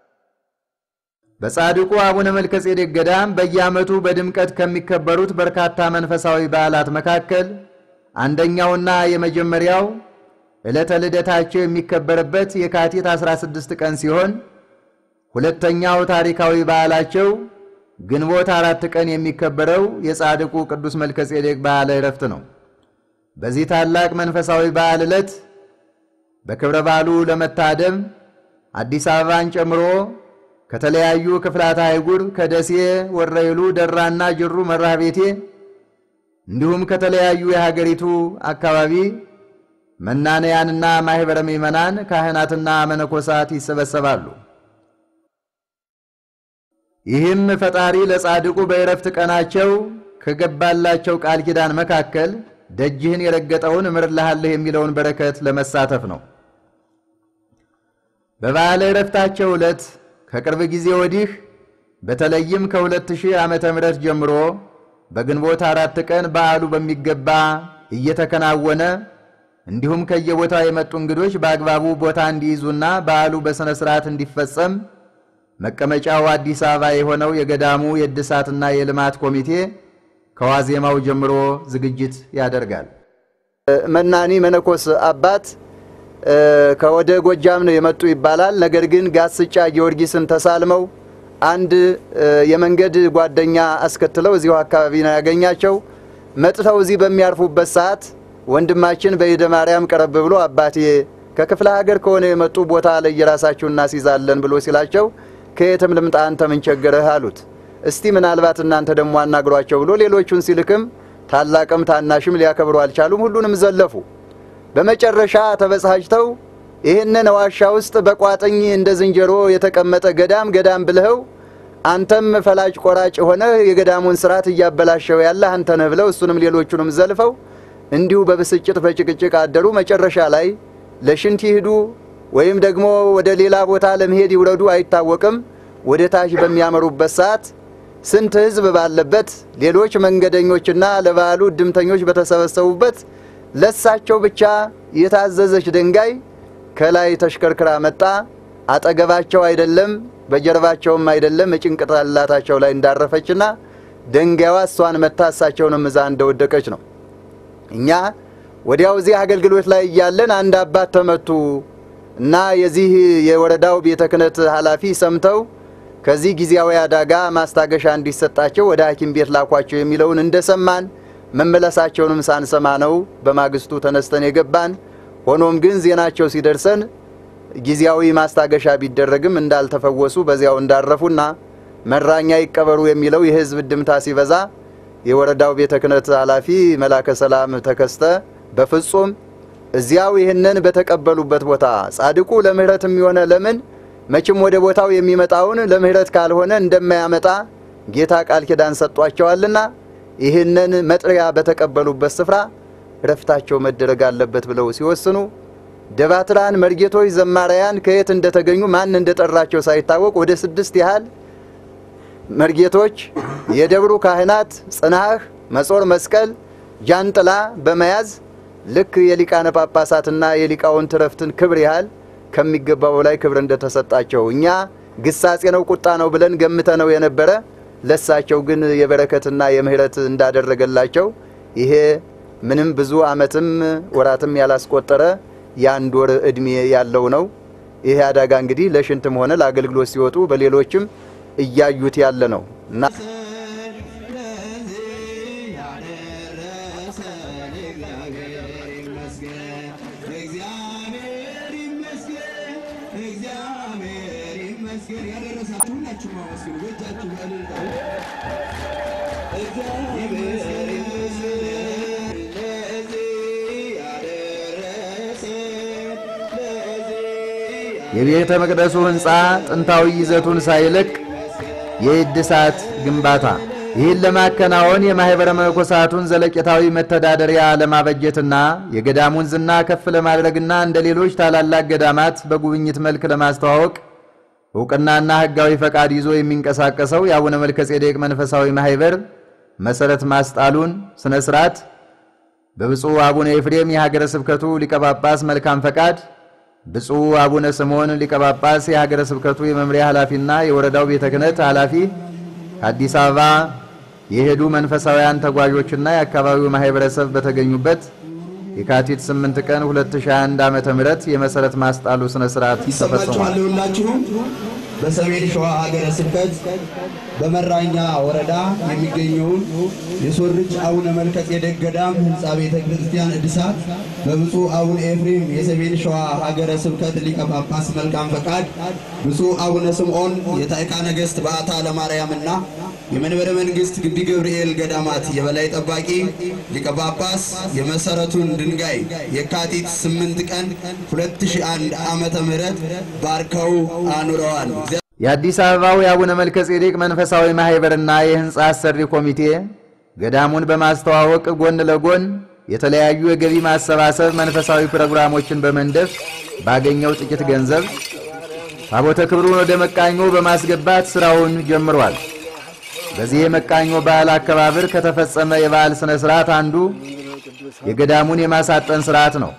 በጻድቁ አቡነ መልከጼዴቅ ገዳም በየዓመቱ በድምቀት ከሚከበሩት በርካታ መንፈሳዊ በዓላት መካከል አንደኛውና የመጀመሪያው ዕለተ ልደታቸው የሚከበርበት የካቲት 16 ቀን ሲሆን ሁለተኛው ታሪካዊ በዓላቸው ግንቦት 4 ቀን የሚከበረው የጻድቁ ቅዱስ መልከጼዴቅ በዓለ ዕረፍት ነው። በዚህ ታላቅ መንፈሳዊ በዓል ዕለት በክብረ በዓሉ ለመታደም አዲስ አበባን ጨምሮ ከተለያዩ ክፍላተ አህጉር ከደሴ፣ ወረኢሉ፣ ደራና ጅሩ መርሐቤቴ እንዲሁም ከተለያዩ የሀገሪቱ አካባቢ መናንያንና ማህበረ ምዕመናን ካህናትና መነኮሳት ይሰበሰባሉ። ይህም ፈጣሪ ለጻድቁ በዕረፍት ቀናቸው ከገባላቸው ቃል ኪዳን መካከል ደጅህን የረገጠውን እምርልሃለሁ የሚለውን በረከት ለመሳተፍ ነው። በበዓለ ዕረፍታቸው ዕለት ከቅርብ ጊዜ ወዲህ በተለይም ከ2000 ዓመተ ምህረት ጀምሮ በግንቦት 4 ቀን በዓሉ በሚገባ እየተከናወነ እንዲሁም ከየቦታው የመጡ እንግዶች በአግባቡ ቦታ እንዲይዙና በዓሉ በሥነ ሥርዓት እንዲፈጸም መቀመጫው አዲስ አበባ የሆነው የገዳሙ የእድሳትና የልማት ኮሚቴ ከዋዜማው ጀምሮ ዝግጅት ያደርጋል። መናኒ መነኮስ አባት ከወደ ጎጃም ነው የመጡ ይባላል። ነገር ግን ጋስጫ ጊዮርጊስን ተሳልመው አንድ የመንገድ ጓደኛ አስከትለው እዚሁ አካባቢ ነው ያገኛቸው። መጥተው እዚህ በሚያርፉበት ሰዓት ወንድማችን በይደ ማርያም ቀረብ ብሎ አባቴ ከክፍለ ሀገር ከሆነ የመጡ ቦታ ለየራሳችሁ እናስይዛለን ብሎ ሲላቸው ከየትም ልምጣ አንተ ምን ቸገረህ አሉት። እስቲ ምናልባት እናንተ ደሞ አናግሯቸው ብሎ ሌሎቹን ሲልክም ታላቅም ታናሽም ሊያከብሩ አልቻሉም። ሁሉንም ዘለፉ። በመጨረሻ ተበሳጭተው ይሄንን ዋሻ ውስጥ በቋጥኝ እንደ ዝንጀሮ የተቀመጠ ገዳም ብለኸው አንተም ፈላጭ ቆራጭ ሆነ የገዳሙን ስርዓት እያበላሸው ያለ አንተ ነህ ብለው እሱንም ሌሎቹንም ዘልፈው እንዲሁ በብስጭት በጭቅጭቅ አደሩ። መጨረሻ ላይ ለሽንት ይሄዱ ወይም ደግሞ ወደ ሌላ ቦታ ለመሄድ ይውረዱ አይታወቅም። ወደ ታች በሚያመሩበት ሰዓት ስንት ህዝብ ባለበት ሌሎች መንገደኞችና ለበዓሉ ድምተኞች በተሰበሰቡበት ለሳቸው ብቻ የታዘዘች ድንጋይ ከላይ ተሽከርክራ መጣ። አጠገባቸው አይደለም በጀርባቸውም አይደለም ጭንቅላታቸው ላይ እንዳረፈችና ድንጋይዋ እሷን መታሳቸውንም እዛ እንደወደቀች ነው። እኛ ወዲያው እዚህ አገልግሎት ላይ ያለን አንድ አባት ተመቱ እና የዚህ የወረዳው ቤተ ክህነት ኃላፊ ሰምተው ከዚህ ጊዜያዊ አደጋ ማስታገሻ እንዲሰጣቸው ወደ ሐኪም ቤት ላኳቸው የሚለውን እንደሰማን መመለሳቸውንም ሳንሰማ ነው በማግስቱ ተነስተን የገባን። ሆኖም ግን ዜናቸው ሲደርሰን ጊዜያዊ ማስታገሻ ቢደረግም እንዳልተፈወሱ በዚያው እንዳረፉና መራኛ ይቀበሩ የሚለው የህዝብ ድምታ ሲበዛ የወረዳው ቤተ ክህነት ኃላፊ መላከ ሰላም ተከስተ በፍጹም እዚያው ይህንን በተቀበሉበት ቦታ ጻድቁ ለምህረት የሚሆነ ለምን መቼም ወደ ቦታው የሚመጣውን ለምህረት ካልሆነ እንደማያመጣ ጌታ ቃል ኪዳን ሰጥቷቸዋልና ይህንን መጥሪያ በተቀበሉበት ስፍራ ረፍታቸው መደረግ አለበት ብለው ሲወስኑ ደባትራን መርጌቶች ዘማሪያን ከየት እንደተገኙ ማን እንደጠራቸው ሳይታወቅ ወደ 6 ያህል መርጌቶች የደብሩ ካህናት ጽናህ መጾር መስቀል ጃንጥላ በመያዝ ልክ የሊቃነ ጳጳሳትና የሊቃውንት ረፍትን ክብር ያህል ከሚገባው ላይ ክብር እንደተሰጣቸው እኛ ግሳጼ ነው ቁጣ ነው ብለን ገምተነው የነበረ ለሳቸው ግን የበረከትና የምህረት እንዳደረገላቸው ይሄ ምንም ብዙ አመትም ወራትም ያላስቆጠረ የአንድ ወር እድሜ ያለው ነው። ይሄ አዳጋ እንግዲህ ለሽንትም ሆነ ለአገልግሎት ሲወጡ በሌሎችም እያዩት ያለ ነው እና የቤተ መቅደሱ ህንጻ ጥንታዊ ይዘቱን ሳይለቅ የእድሳት ግንባታ ይህን ለማከናወን የማህበረ መነኮሳቱን ዘለቄታዊ መተዳደሪያ ለማበጀትና የገዳሙን ዝና ከፍ ለማድረግና እንደ ሌሎች ታላላቅ ገዳማት በጉብኝት መልክ ለማስተዋወቅ ዕውቅናና ህጋዊ ፈቃድ ይዞ የሚንቀሳቀሰው የአቡነ መልከጼዴቅ መንፈሳዊ ማህበር መሰረት ማስጣሉን ስነ ስርዓት በብፁዕ አቡነ ኤፍሬም የሀገረ ስብከቱ ሊቀ ጳጳስ መልካም ፈቃድ ብፁዕ አቡነ ስምዖን ሊቀ ጳጳስ የሀገረ ስብከቱ የመምሪያ ኃላፊና የወረዳው ቤተ ክህነት ኃላፊ አዲስ አበባ የሄዱ መንፈሳውያን ተጓዦችና የአካባቢው ማህበረሰብ በተገኙበት የካቲት 8 ቀን 2021 ዓመተ ምህረት የመሰረት ማስጣሉ ስነ ስርዓት ተፈጽሟል። በሰሜን ሸዋ ሀገረ ስብከት በመራኛ ወረዳ የሚገኘውን የሶርጅ አቡነ መልከጼዴቅ ገዳም ህንጻ ቤተ ክርስቲያን እድሳት በብፁዕ አቡነ ኤፍሬም የሰሜን ሸዋ ሀገረ ስብከት ሊቀ ጳጳስ መልካም ፈቃድ ብፁዕ አቡነ ስምዖን የታዕካ ነገሥት በዓታ ለማርያምና የመንበረ መንግስት ግቢ ገብርኤል ገዳማት የበላይ ጠባቂ ሊቀ ጳጳስ የመሰረቱን ድንጋይ የካቲት 8 ቀን 2001 ዓመተ ምህረት ባርከው አኑረዋል። የአዲስ አበባው የአቡነ መልከጼዴቅ መንፈሳዊ ማህበርና የህንጻ አሰሪ ኮሚቴ ገዳሙን በማስተዋወቅ ጎን ለጎን የተለያዩ የገቢ ማሰባሰብ መንፈሳዊ ፕሮግራሞችን በመንደፍ ባገኘው ጥቂት ገንዘብ ታቦተ ክብሩን ወደ መቃኞ በማስገባት ስራውን ጀምሯል። በዚህ የመቃኞ በዓል አከባበር ከተፈጸመ የበዓል ስነ ስርዓት አንዱ የገዳሙን የማሳጠን ስርዓት ነው።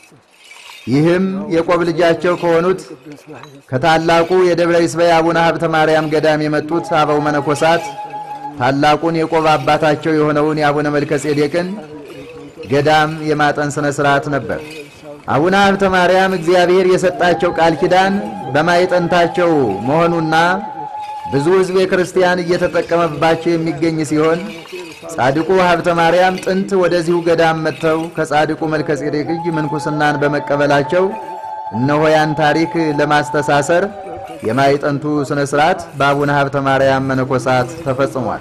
ይህም የቆብ ልጃቸው ከሆኑት ከታላቁ የደብረ ይስበይ አቡነ ሀብተ ማርያም ገዳም የመጡት አበው መነኮሳት ታላቁን የቆብ አባታቸው የሆነውን የአቡነ መልከጼዴቅን ገዳም የማጠን ስነ ስርዓት ነበር። አቡነ ሀብተ ማርያም እግዚአብሔር የሰጣቸው ቃል ኪዳን በማይጠንታቸው መሆኑና ብዙ ሕዝበ ክርስቲያን እየተጠቀመባቸው የሚገኝ ሲሆን ጻድቁ ሀብተ ማርያም ጥንት ወደዚሁ ገዳም መጥተው ከጻድቁ መልከጼዴቅ እጅ ምንኩስናን በመቀበላቸው እነሆ ያን ታሪክ ለማስተሳሰር የማይጠንቱ ስነ ስርዓት በአቡነ ሀብተ ማርያም መነኮሳት ተፈጽሟል።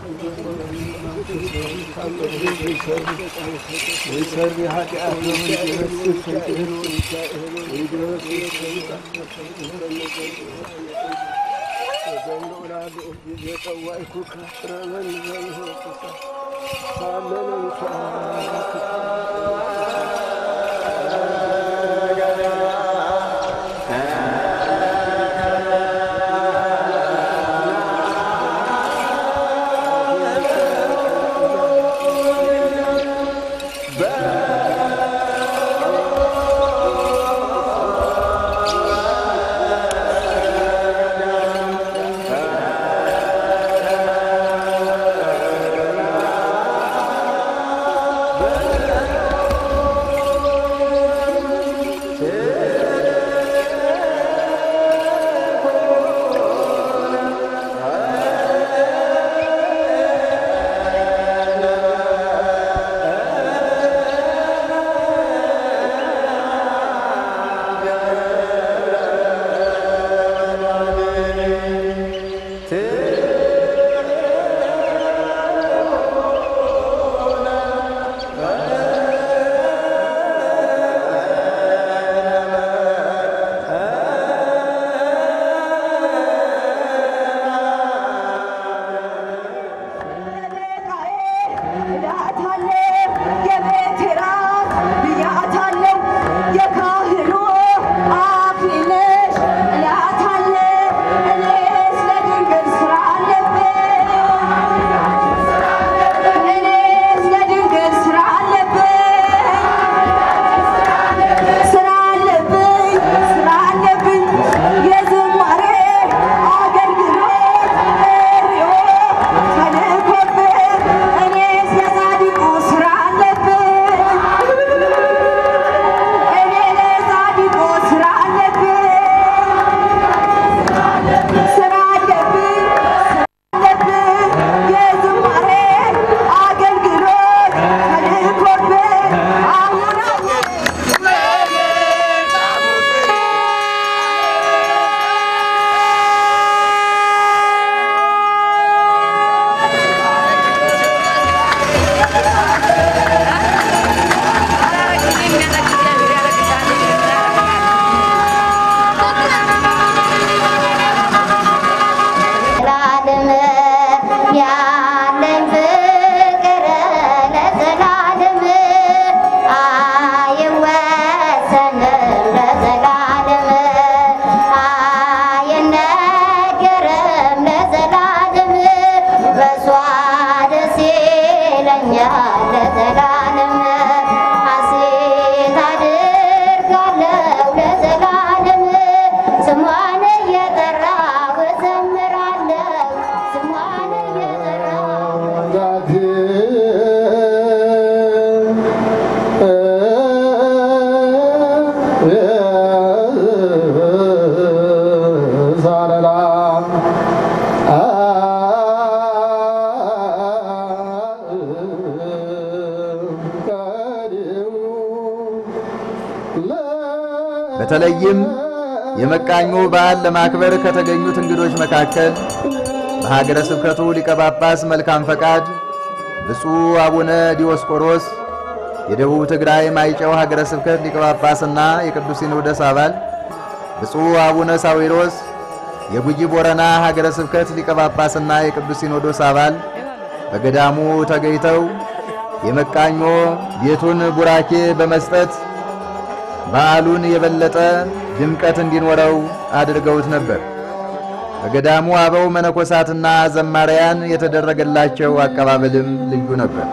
በተለይም የመቃኞ በዓል ለማክበር ከተገኙት እንግዶች መካከል በሀገረ ስብከቱ ሊቀ ጳጳስ መልካም ፈቃድ ብፁዕ አቡነ ዲዮስቆሮስ የደቡብ ትግራይ ማይጨው ሀገረ ስብከት ሊቀ ጳጳስና የቅዱስ ሲኖዶስ አባል፣ ብፁዕ አቡነ ሳዊሮስ የጉጂ ቦረና ሀገረ ስብከት ሊቀ ጳጳስና የቅዱስ ሲኖዶስ አባል በገዳሙ ተገኝተው የመቃኞ ቤቱን ቡራኬ በመስጠት በዓሉን የበለጠ ድምቀት እንዲኖረው አድርገውት ነበር። በገዳሙ አበው መነኮሳትና ዘማሪያን የተደረገላቸው አቀባበልም ልዩ ነበር።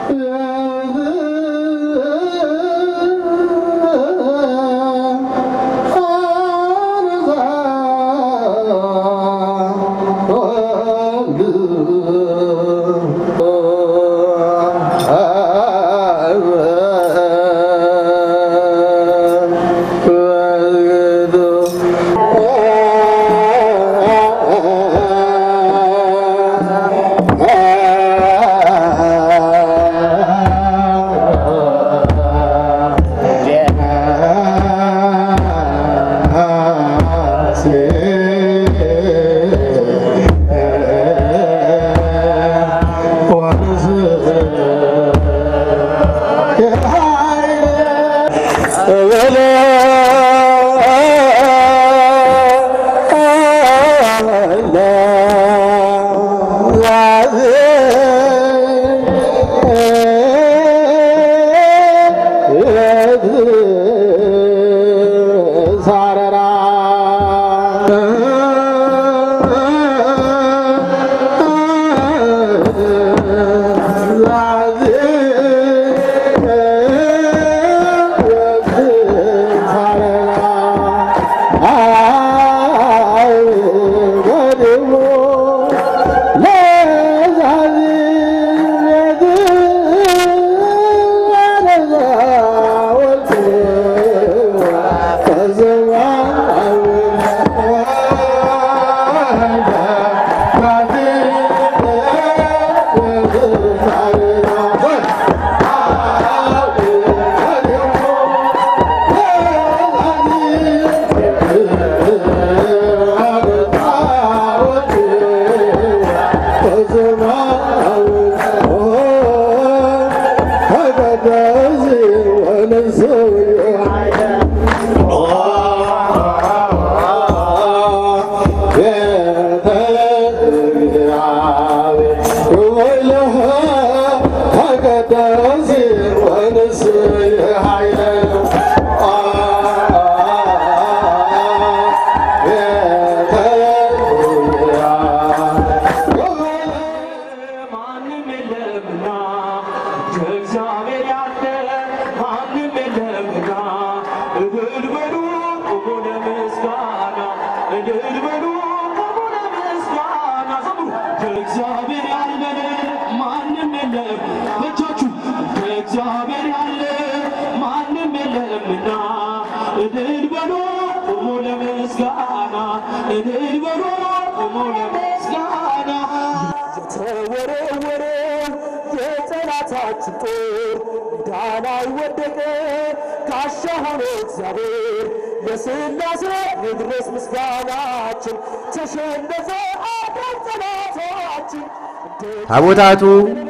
ታቦታቱ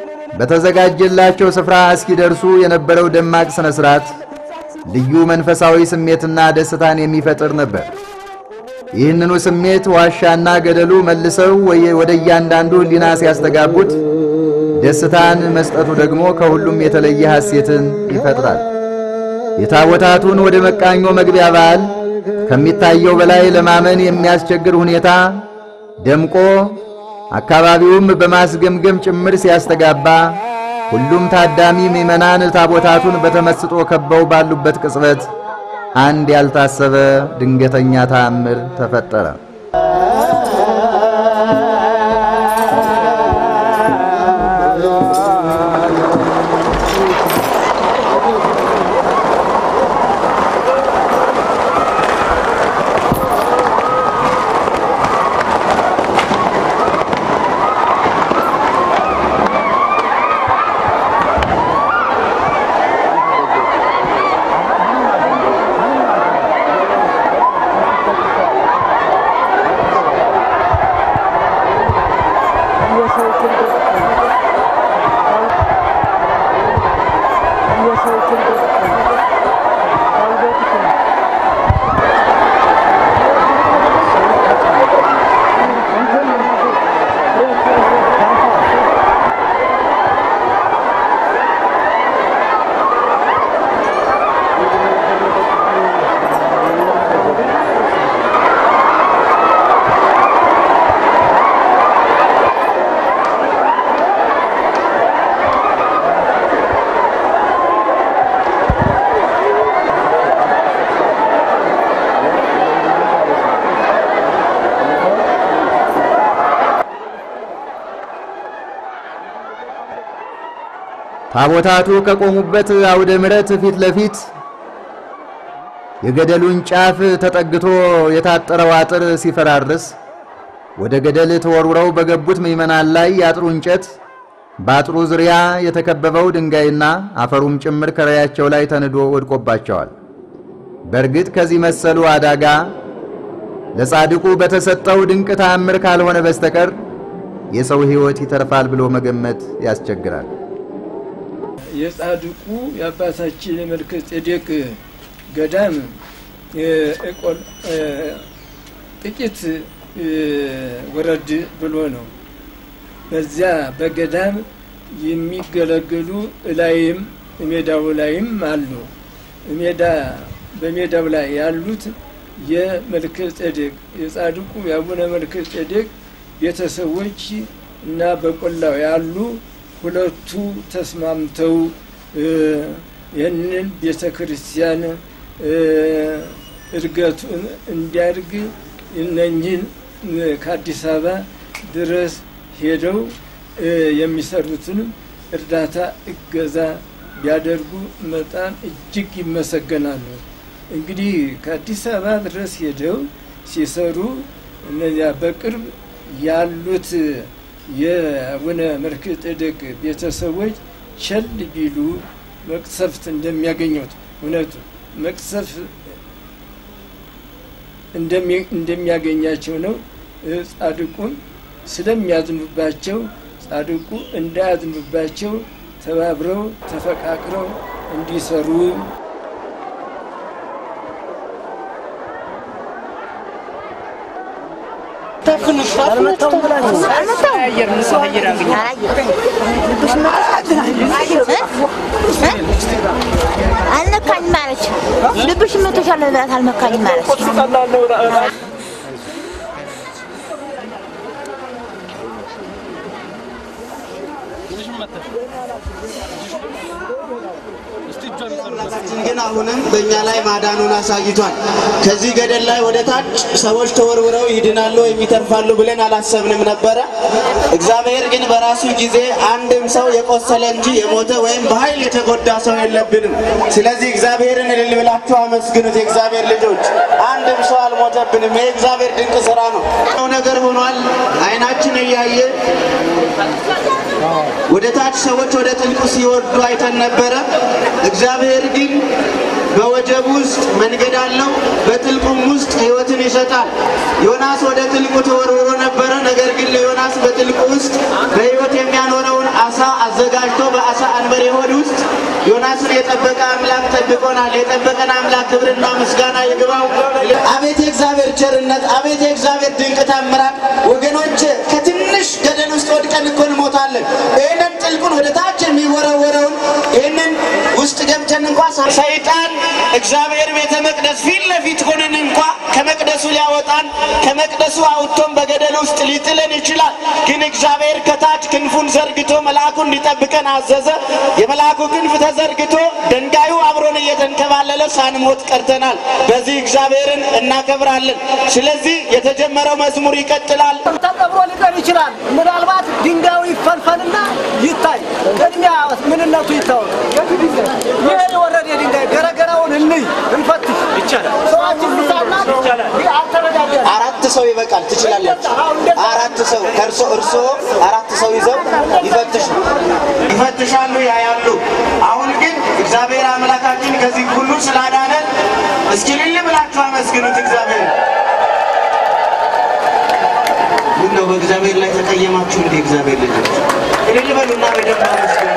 በተዘጋጀላቸው ስፍራ እስኪደርሱ የነበረው ደማቅ ስነ ስርዓት ልዩ መንፈሳዊ ስሜትና ደስታን የሚፈጥር ነበር። ይህንኑ ስሜት ዋሻና ገደሉ መልሰው ወደ እያንዳንዱ ሕሊና ሲያስተጋቡት፣ ደስታን መስጠቱ ደግሞ ከሁሉም የተለየ ሐሴትን ይፈጥራል። የታቦታቱን ወደ መቃኞ መግቢያ በዓል ከሚታየው በላይ ለማመን የሚያስቸግር ሁኔታ ደምቆ አካባቢውም በማስገምገም ጭምር ሲያስተጋባ፣ ሁሉም ታዳሚ ምዕመናን ታቦታቱን በተመስጦ ከበው ባሉበት ቅጽበት አንድ ያልታሰበ ድንገተኛ ተአምር ተፈጠረ። ታቦታቱ ከቆሙበት አውደ ምሕረት ፊት ለፊት የገደሉን ጫፍ ተጠግቶ የታጠረው አጥር ሲፈራርስ ወደ ገደል ተወርውረው በገቡት ምዕመናን ላይ ያጥሩ እንጨት ባጥሩ ዙሪያ የተከበበው ድንጋይና አፈሩም ጭምር ከራያቸው ላይ ተንዶ ወድቆባቸዋል። በእርግጥ ከዚህ መሰሉ አዳጋ ለጻድቁ በተሰጠው ድንቅ ተአምር ካልሆነ በስተቀር የሰው ሕይወት ይተርፋል ብሎ መገመት ያስቸግራል። የጻድቁ የአባታችን መልከ ጼዴቅ ገዳም ጥቂት ወረድ ብሎ ነው። በዚያ በገዳም የሚገለገሉ ላይም ሜዳው ላይም አሉ። በሜዳው ላይ ያሉት የመልከ ጼዴቅ የጻድቁ የአቡነ መልከ ጼዴቅ ቤተሰቦች እና በቆላው ያሉ ሁለቱ ተስማምተው ይህንን ቤተክርስቲያን እድገቱን እንዲያድግ እነኚህን ከአዲስ አበባ ድረስ ሄደው የሚሰሩትን እርዳታ እገዛ ቢያደርጉ በጣም እጅግ ይመሰገናሉ። እንግዲህ ከአዲስ አበባ ድረስ ሄደው ሲሰሩ እነዚያ በቅርብ ያሉት የአቡነ መልከ ጼዴቅ ቤተሰቦች ቸል ቢሉ መቅሰፍት እንደሚያገኙት እውነቱ መቅሰፍ እንደሚያገኛቸው ነው። ጻድቁን ስለሚያዝኑባቸው ጻድቁ እንዳያዝኑባቸው ተባብረው ተፈቃቅረው እንዲሰሩ አልነካኝ ማለት ልብሽ መተሻለ አልነካኝ ማለት ግን አሁንም በእኛ ላይ ማዳኑን አሳይቷል። ከዚህ ገደል ላይ ወደ ታች ሰዎች ተወርውረው ይድናሉ የሚተርፋሉ ብለን አላሰብንም ነበረ። እግዚአብሔር ግን በራሱ ጊዜ አንድም ሰው የቆሰለ እንጂ የሞተ ወይም በኃይል የተጎዳ ሰው የለብንም። ስለዚህ እግዚአብሔርን እልል ብላችሁ አመስግኑት። የእግዚአብሔር ልጆች አንድም ሰው አልሞተብንም። የእግዚአብሔር ድንቅ ስራ ነው። ነገር ሆኗል። አይናችን እያየ ወደ ታች ሰዎች ወደ ጥልቁ ሲወርዱ አይተን ነበረ። እግዚአብሔር ግን በወጀብ ውስጥ መንገድ አለው፣ በጥልቁም ውስጥ ሕይወትን ይሰጣል። ዮናስ ወደ ጥልቁ ተወርውሮ ነበረ። ነገር ግን ለዮናስ በጥልቁ ውስጥ በሕይወት የሚያኖረውን አሳ አዘጋጅቶ በአሳ አንበሪ ሆድ ውስጥ ዮናስን የጠበቀ አምላክ ጠብቆናል። የጠበቀን አምላክ ክብርና ምስጋና ይግባው። አቤት የእግዚአብሔር ቸርነት፣ አቤት የእግዚአብሔር ድንቅ ታምራት። ወገኖች ከትንሽ ገደል ውስጥ ወድቀን እኮ እንሞታለን። ይህንን ጥልቁን ወደ ታች የሚወረወረውን ይህንን ውስጥ ገብተን እንኳን ሰይጣን እግዚአብሔር ቤተ መቅደስ ፊት ለፊት ሆነን እንኳን ከመቅደሱ ሊያወጣን ከመቅደሱ አውጥቶን በገደል ውስጥ ሊጥለን ይችላል። ግን እግዚአብሔር ከታች ክንፉን ዘርግቶ መልአኩን እንዲጠብቀን አዘዘ። የመልአኩ ክንፍ ተዘርግቶ ድንጋዩ አብሮን እየተንከባለለ ሳንሞት ቀርተናል። በዚህ እግዚአብሔርን እናከብራለን። ስለዚህ የተጀመረው መዝሙር ይቀጥላል። ተቀብሮ ሊቀር ይችላል። ምናልባት ድንጋዩ ይፈልፈልና ይታይ ቅድሚያ ምንነቱ ይታወቅ። ይሄ የወረደ ድንጋይ ገረገራውን እንፈትሽ ይቻላል። ሰዋችን ቢሳና ይቻላል። አራት ሰው ይበቃል። ትችላላችሁ። አራት ሰው እርሶ አራት ሰው ይዘው ይፈትሻሉ፣ ያያሉ። አሁን ግን እግዚአብሔር አምላካችን ከዚህ ሁሉ ስላዳነን እስኪ ልል ብላችሁ አመስግኑት እግዚአብሔር። ምነው በእግዚአብሔር ላይ ተቀየማችሁ እንዴ? እግዚአብሔር ልጆች እልል በሉና በደንብ አመስግኑ።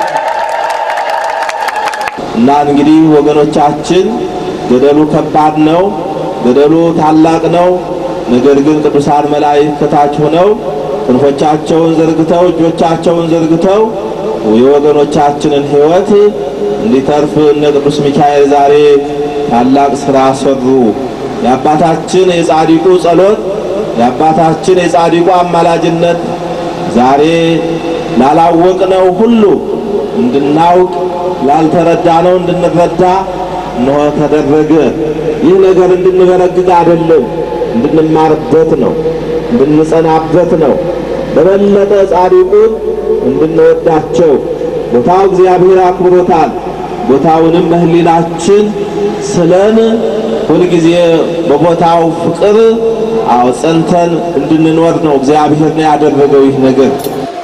እና እንግዲህ ወገኖቻችን ገደሉ ከባድ ነው፣ ገደሉ ታላቅ ነው። ነገር ግን ቅዱሳን መላእክት ከታች ሆነው ክንፎቻቸውን ዘርግተው እጆቻቸውን ዘርግተው የወገኖቻችንን ሕይወት እንዲተርፍ እነ ቅዱስ ሚካኤል ዛሬ ታላቅ ሥራ ሰሩ። የአባታችን የጻድቁ ጸሎት የአባታችን የጻድቁ አማላጅነት ዛሬ ላላወቅነው ሁሉ እንድናውቅ ላልተረዳነው እንድንረዳ ነው ተደረገ። ይህ ነገር እንድንበረግግ አይደለም፣ እንድንማርበት ነው፣ እንድንጸናበት ነው። በበለጠ ጻድቁን እንድንወዳቸው ቦታው እግዚአብሔር አክብሮታል። ቦታውንም በህሊናችን ስለን ሁልጊዜ በቦታው ፍቅር ጸንተን እንድንኖር ነው እግዚአብሔር ነው ያደረገው ይህ ነገር።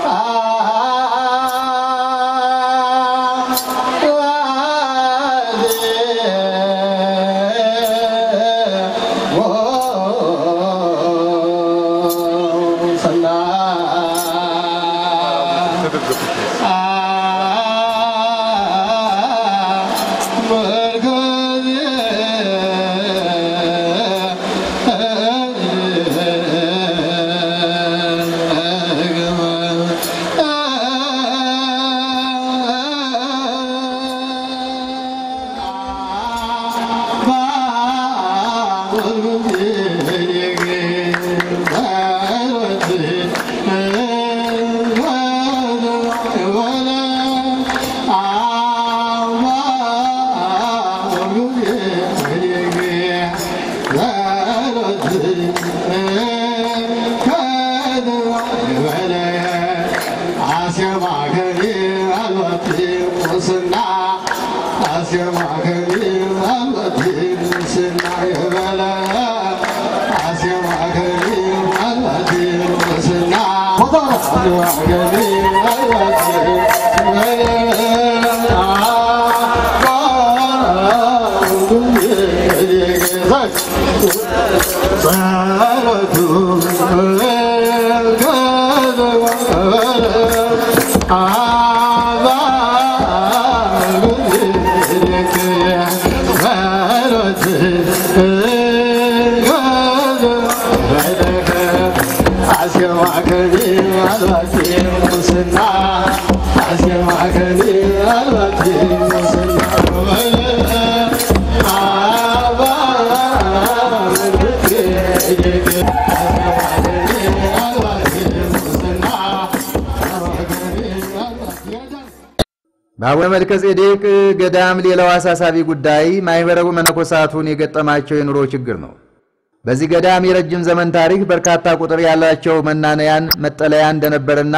በአቡነ መልከጼዴቅ ገዳም ሌላው አሳሳቢ ጉዳይ ማህበረ መነኮሳቱን የገጠማቸው የኑሮ ችግር ነው። በዚህ ገዳም የረጅም ዘመን ታሪክ በርካታ ቁጥር ያላቸው መናንያን መጠለያ እንደነበርና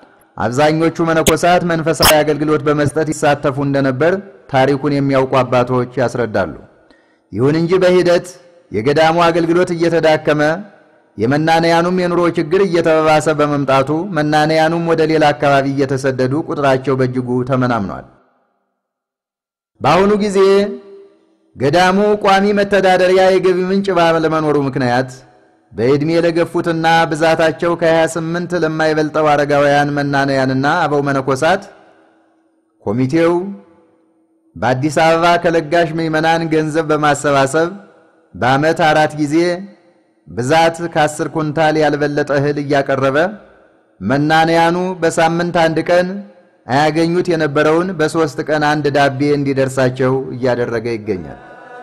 አብዛኞቹ መነኮሳት መንፈሳዊ አገልግሎት በመስጠት ይሳተፉ እንደነበር ታሪኩን የሚያውቁ አባቶች ያስረዳሉ። ይሁን እንጂ በሂደት የገዳሙ አገልግሎት እየተዳከመ የመናንያኑም የኑሮ ችግር እየተባባሰ በመምጣቱ መናንያኑም ወደ ሌላ አካባቢ እየተሰደዱ ቁጥራቸው በእጅጉ ተመናምኗል። በአሁኑ ጊዜ ገዳሙ ቋሚ መተዳደሪያ የገቢ ምንጭ ባለመኖሩ ምክንያት በእድሜ ለገፉትና ብዛታቸው ከ28 ለማይበልጠው አረጋውያን መናንያንና አበው መነኮሳት ኮሚቴው በአዲስ አበባ ከለጋሽ ምዕመናን ገንዘብ በማሰባሰብ በዓመት 4 ጊዜ ብዛት ከ10 ኩንታል ያልበለጠ እህል እያቀረበ መናንያኑ በሳምንት 1 ቀን አያገኙት የነበረውን በ3 ቀን 1 ዳቤ እንዲደርሳቸው እያደረገ ይገኛል።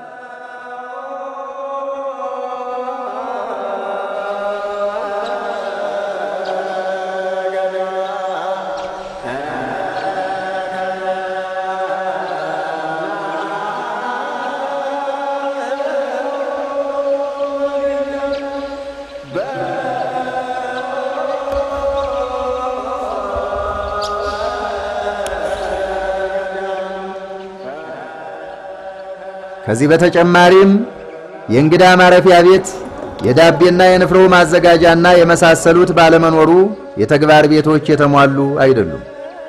ከዚህ በተጨማሪም የእንግዳ ማረፊያ ቤት የዳቤና የንፍሮ ማዘጋጃና የመሳሰሉት ባለመኖሩ የተግባር ቤቶች የተሟሉ አይደሉም።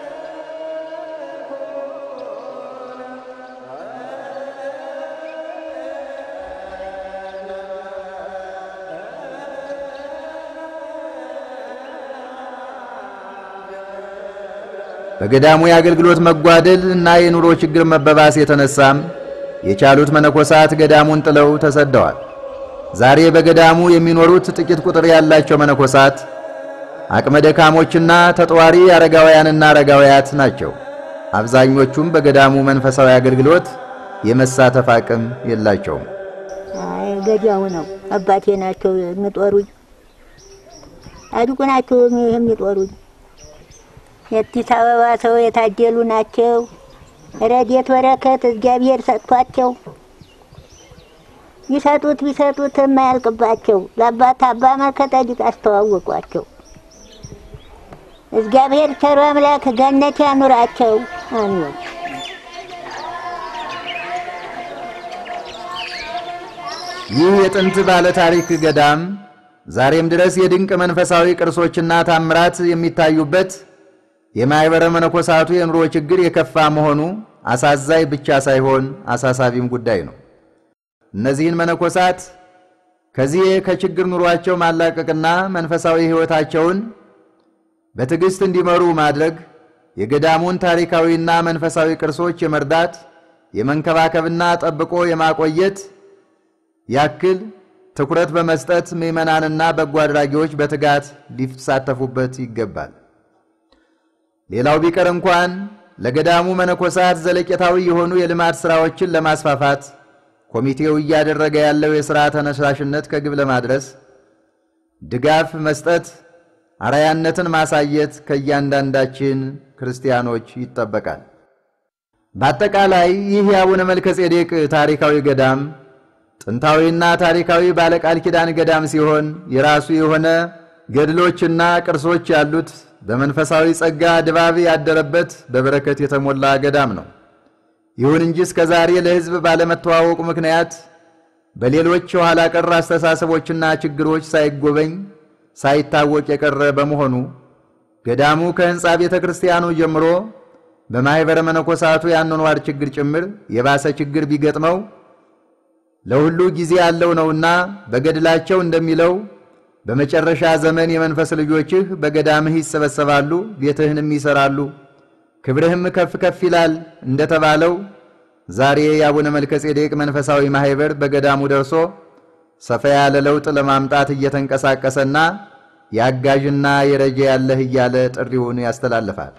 በገዳሙ የአገልግሎት መጓደል እና የኑሮ ችግር መበባስ የተነሳም የቻሉት መነኮሳት ገዳሙን ጥለው ተሰደዋል። ዛሬ በገዳሙ የሚኖሩት ጥቂት ቁጥር ያላቸው መነኮሳት አቅመ ደካሞችና ተጧሪ አረጋውያንና አረጋውያት ናቸው። አብዛኞቹም በገዳሙ መንፈሳዊ አገልግሎት የመሳተፍ አቅም የላቸውም። ገዳሙ ነው አባቴ ናቸው የሚጦሩኝ፣ አድቁ ናቸው የሚጦሩኝ። የአዲስ አበባ ሰው የታደሉ ናቸው። ረድኤት በረከት እግዚአብሔር ሰጥቷቸው ይሰጡት ቢሰጡት የማያልቅባቸው ለአባት አባ መልከጼዴቅ አስተዋወቋቸው። እግዚአብሔር ቸር አምላክ ገነት ያኑራቸው። አሜን። ይህ የጥንት ባለ ታሪክ ገዳም ዛሬም ድረስ የድንቅ መንፈሳዊ ቅርሶችና ታምራት የሚታዩበት የማኅበረ መነኮሳቱ የኑሮ ችግር የከፋ መሆኑ አሳዛኝ ብቻ ሳይሆን አሳሳቢም ጉዳይ ነው። እነዚህን መነኮሳት ከዚህ ከችግር ኑሯቸው ማላቀቅና መንፈሳዊ ሕይወታቸውን በትዕግስት እንዲመሩ ማድረግ የገዳሙን ታሪካዊና መንፈሳዊ ቅርሶች የመርዳት የመንከባከብና ጠብቆ የማቆየት ያክል ትኩረት በመስጠት ምዕመናንና በጎ አድራጊዎች በትጋት ሊሳተፉበት ይገባል። ሌላው ቢቀር እንኳን ለገዳሙ መነኮሳት ዘለቄታዊ የሆኑ የልማት ሥራዎችን ለማስፋፋት ኮሚቴው እያደረገ ያለው የሥራ ተነሳሽነት ከግብ ለማድረስ ድጋፍ መስጠት፣ አርአያነትን ማሳየት ከእያንዳንዳችን ክርስቲያኖች ይጠበቃል። በአጠቃላይ ይህ የአቡነ መልከጼዴቅ ታሪካዊ ገዳም ጥንታዊና ታሪካዊ ባለቃል ኪዳን ገዳም ሲሆን የራሱ የሆነ ገድሎችና ቅርሶች ያሉት በመንፈሳዊ ጸጋ ድባብ ያደረበት በበረከት የተሞላ ገዳም ነው። ይሁን እንጂ እስከዛሬ ለሕዝብ ባለመተዋወቁ ምክንያት በሌሎች ኋላ ቀር አስተሳሰቦችና ችግሮች ሳይጎበኝ ሳይታወቅ የቀረ በመሆኑ ገዳሙ ከሕንጻ ቤተ ክርስቲያኑ ጀምሮ በማኅበረ መነኮሳቱ ያኗኗር ችግር ጭምር የባሰ ችግር ቢገጥመው ለሁሉ ጊዜ ያለው ነውና በገድላቸው እንደሚለው በመጨረሻ ዘመን የመንፈስ ልጆችህ በገዳምህ ይሰበሰባሉ፣ ቤትህንም ይሰራሉ፣ ክብርህም ከፍ ከፍ ይላል እንደተባለው ዛሬ የአቡነ መልከጼዴቅ መንፈሳዊ ማኅበር በገዳሙ ደርሶ ሰፋ ያለ ለውጥ ለማምጣት እየተንቀሳቀሰና ያጋዥና የረጀ ያለህ እያለ ጥሪውን ያስተላልፋል።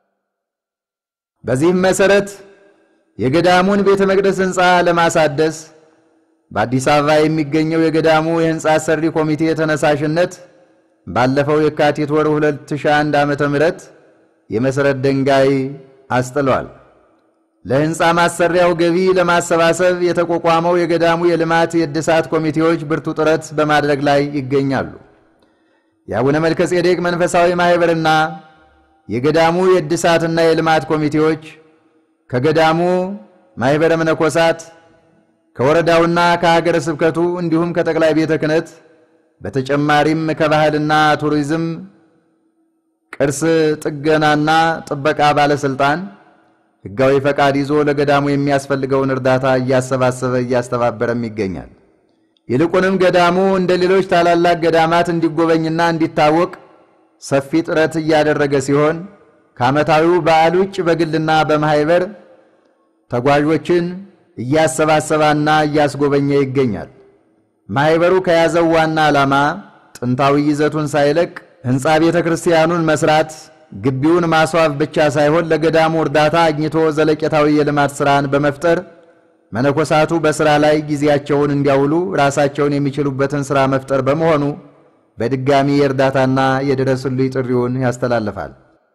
በዚህም መሰረት የገዳሙን ቤተ መቅደስ ሕንጻ ለማሳደስ በአዲስ አበባ የሚገኘው የገዳሙ የሕንጻ ሰሪ ኮሚቴ ተነሳሽነት ባለፈው የካቲት ወር 2001 ዓ.ም የመሰረት ድንጋይ አስጥሏል። ለሕንጻ ማሰሪያው ገቢ ለማሰባሰብ የተቋቋመው የገዳሙ የልማት የእድሳት ኮሚቴዎች ብርቱ ጥረት በማድረግ ላይ ይገኛሉ። የአቡነ መልከጼዴቅ መንፈሳዊ ማኅበርና የገዳሙ የእድሳትና የልማት ኮሚቴዎች ከገዳሙ ማኅበረ መነኮሳት ከወረዳውና ከሀገረ ስብከቱ እንዲሁም ከጠቅላይ ቤተ ክህነት በተጨማሪም ከባህልና ቱሪዝም ቅርስ ጥገናና ጥበቃ ባለስልጣን ሕጋዊ ፈቃድ ይዞ ለገዳሙ የሚያስፈልገውን እርዳታ እያሰባሰበ እያስተባበረም ይገኛል። ይልቁንም ገዳሙ እንደ ሌሎች ታላላቅ ገዳማት እንዲጎበኝና እንዲታወቅ ሰፊ ጥረት እያደረገ ሲሆን ከዓመታዊው በዓል ውጭ በግልና በማኅበር ተጓዦችን እያሰባሰባና እያስጎበኘ ይገኛል። ማኅበሩ ከያዘው ዋና ዓላማ ጥንታዊ ይዘቱን ሳይለቅ ሕንጻ ቤተ ክርስቲያኑን መስራት፣ ግቢውን ማስዋብ ብቻ ሳይሆን ለገዳሙ እርዳታ አግኝቶ ዘለቄታዊ የልማት ሥራን በመፍጠር መነኮሳቱ በሥራ ላይ ጊዜያቸውን እንዲያውሉ ራሳቸውን የሚችሉበትን ሥራ መፍጠር በመሆኑ በድጋሚ የእርዳታና የድረሱልኝ ጥሪውን ያስተላልፋል።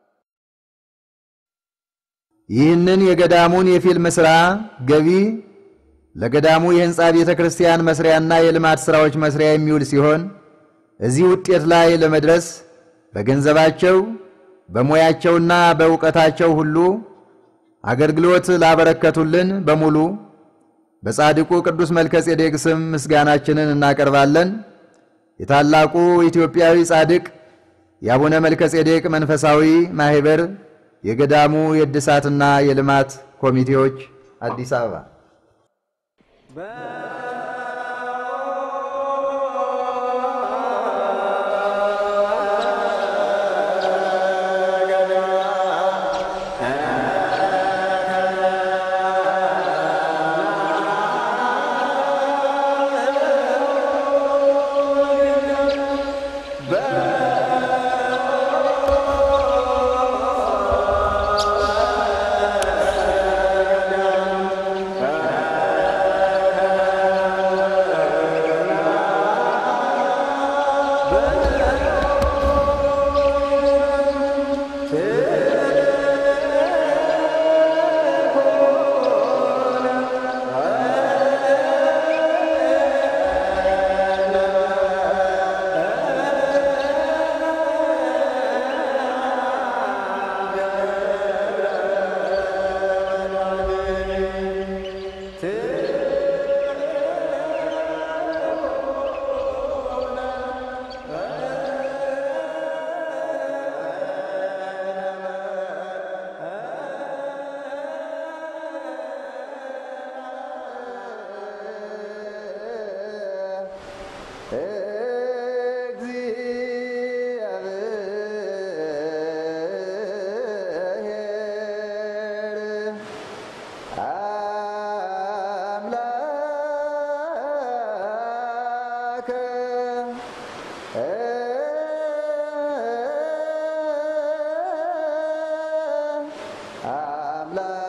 ይህንን የገዳሙን የፊልም ሥራ ገቢ ለገዳሙ የሕንጻ ቤተ ክርስቲያን መስሪያና የልማት ሥራዎች መስሪያ የሚውል ሲሆን እዚህ ውጤት ላይ ለመድረስ በገንዘባቸው በሙያቸውና በእውቀታቸው ሁሉ አገልግሎት ላበረከቱልን በሙሉ በጻድቁ ቅዱስ መልከጼዴቅ ስም ምስጋናችንን እናቀርባለን። የታላቁ ኢትዮጵያዊ ጻድቅ የአቡነ መልከጼዴቅ መንፈሳዊ ማኅበር የገዳሙ የእድሳትና የልማት ኮሚቴዎች አዲስ አበባ አምላከ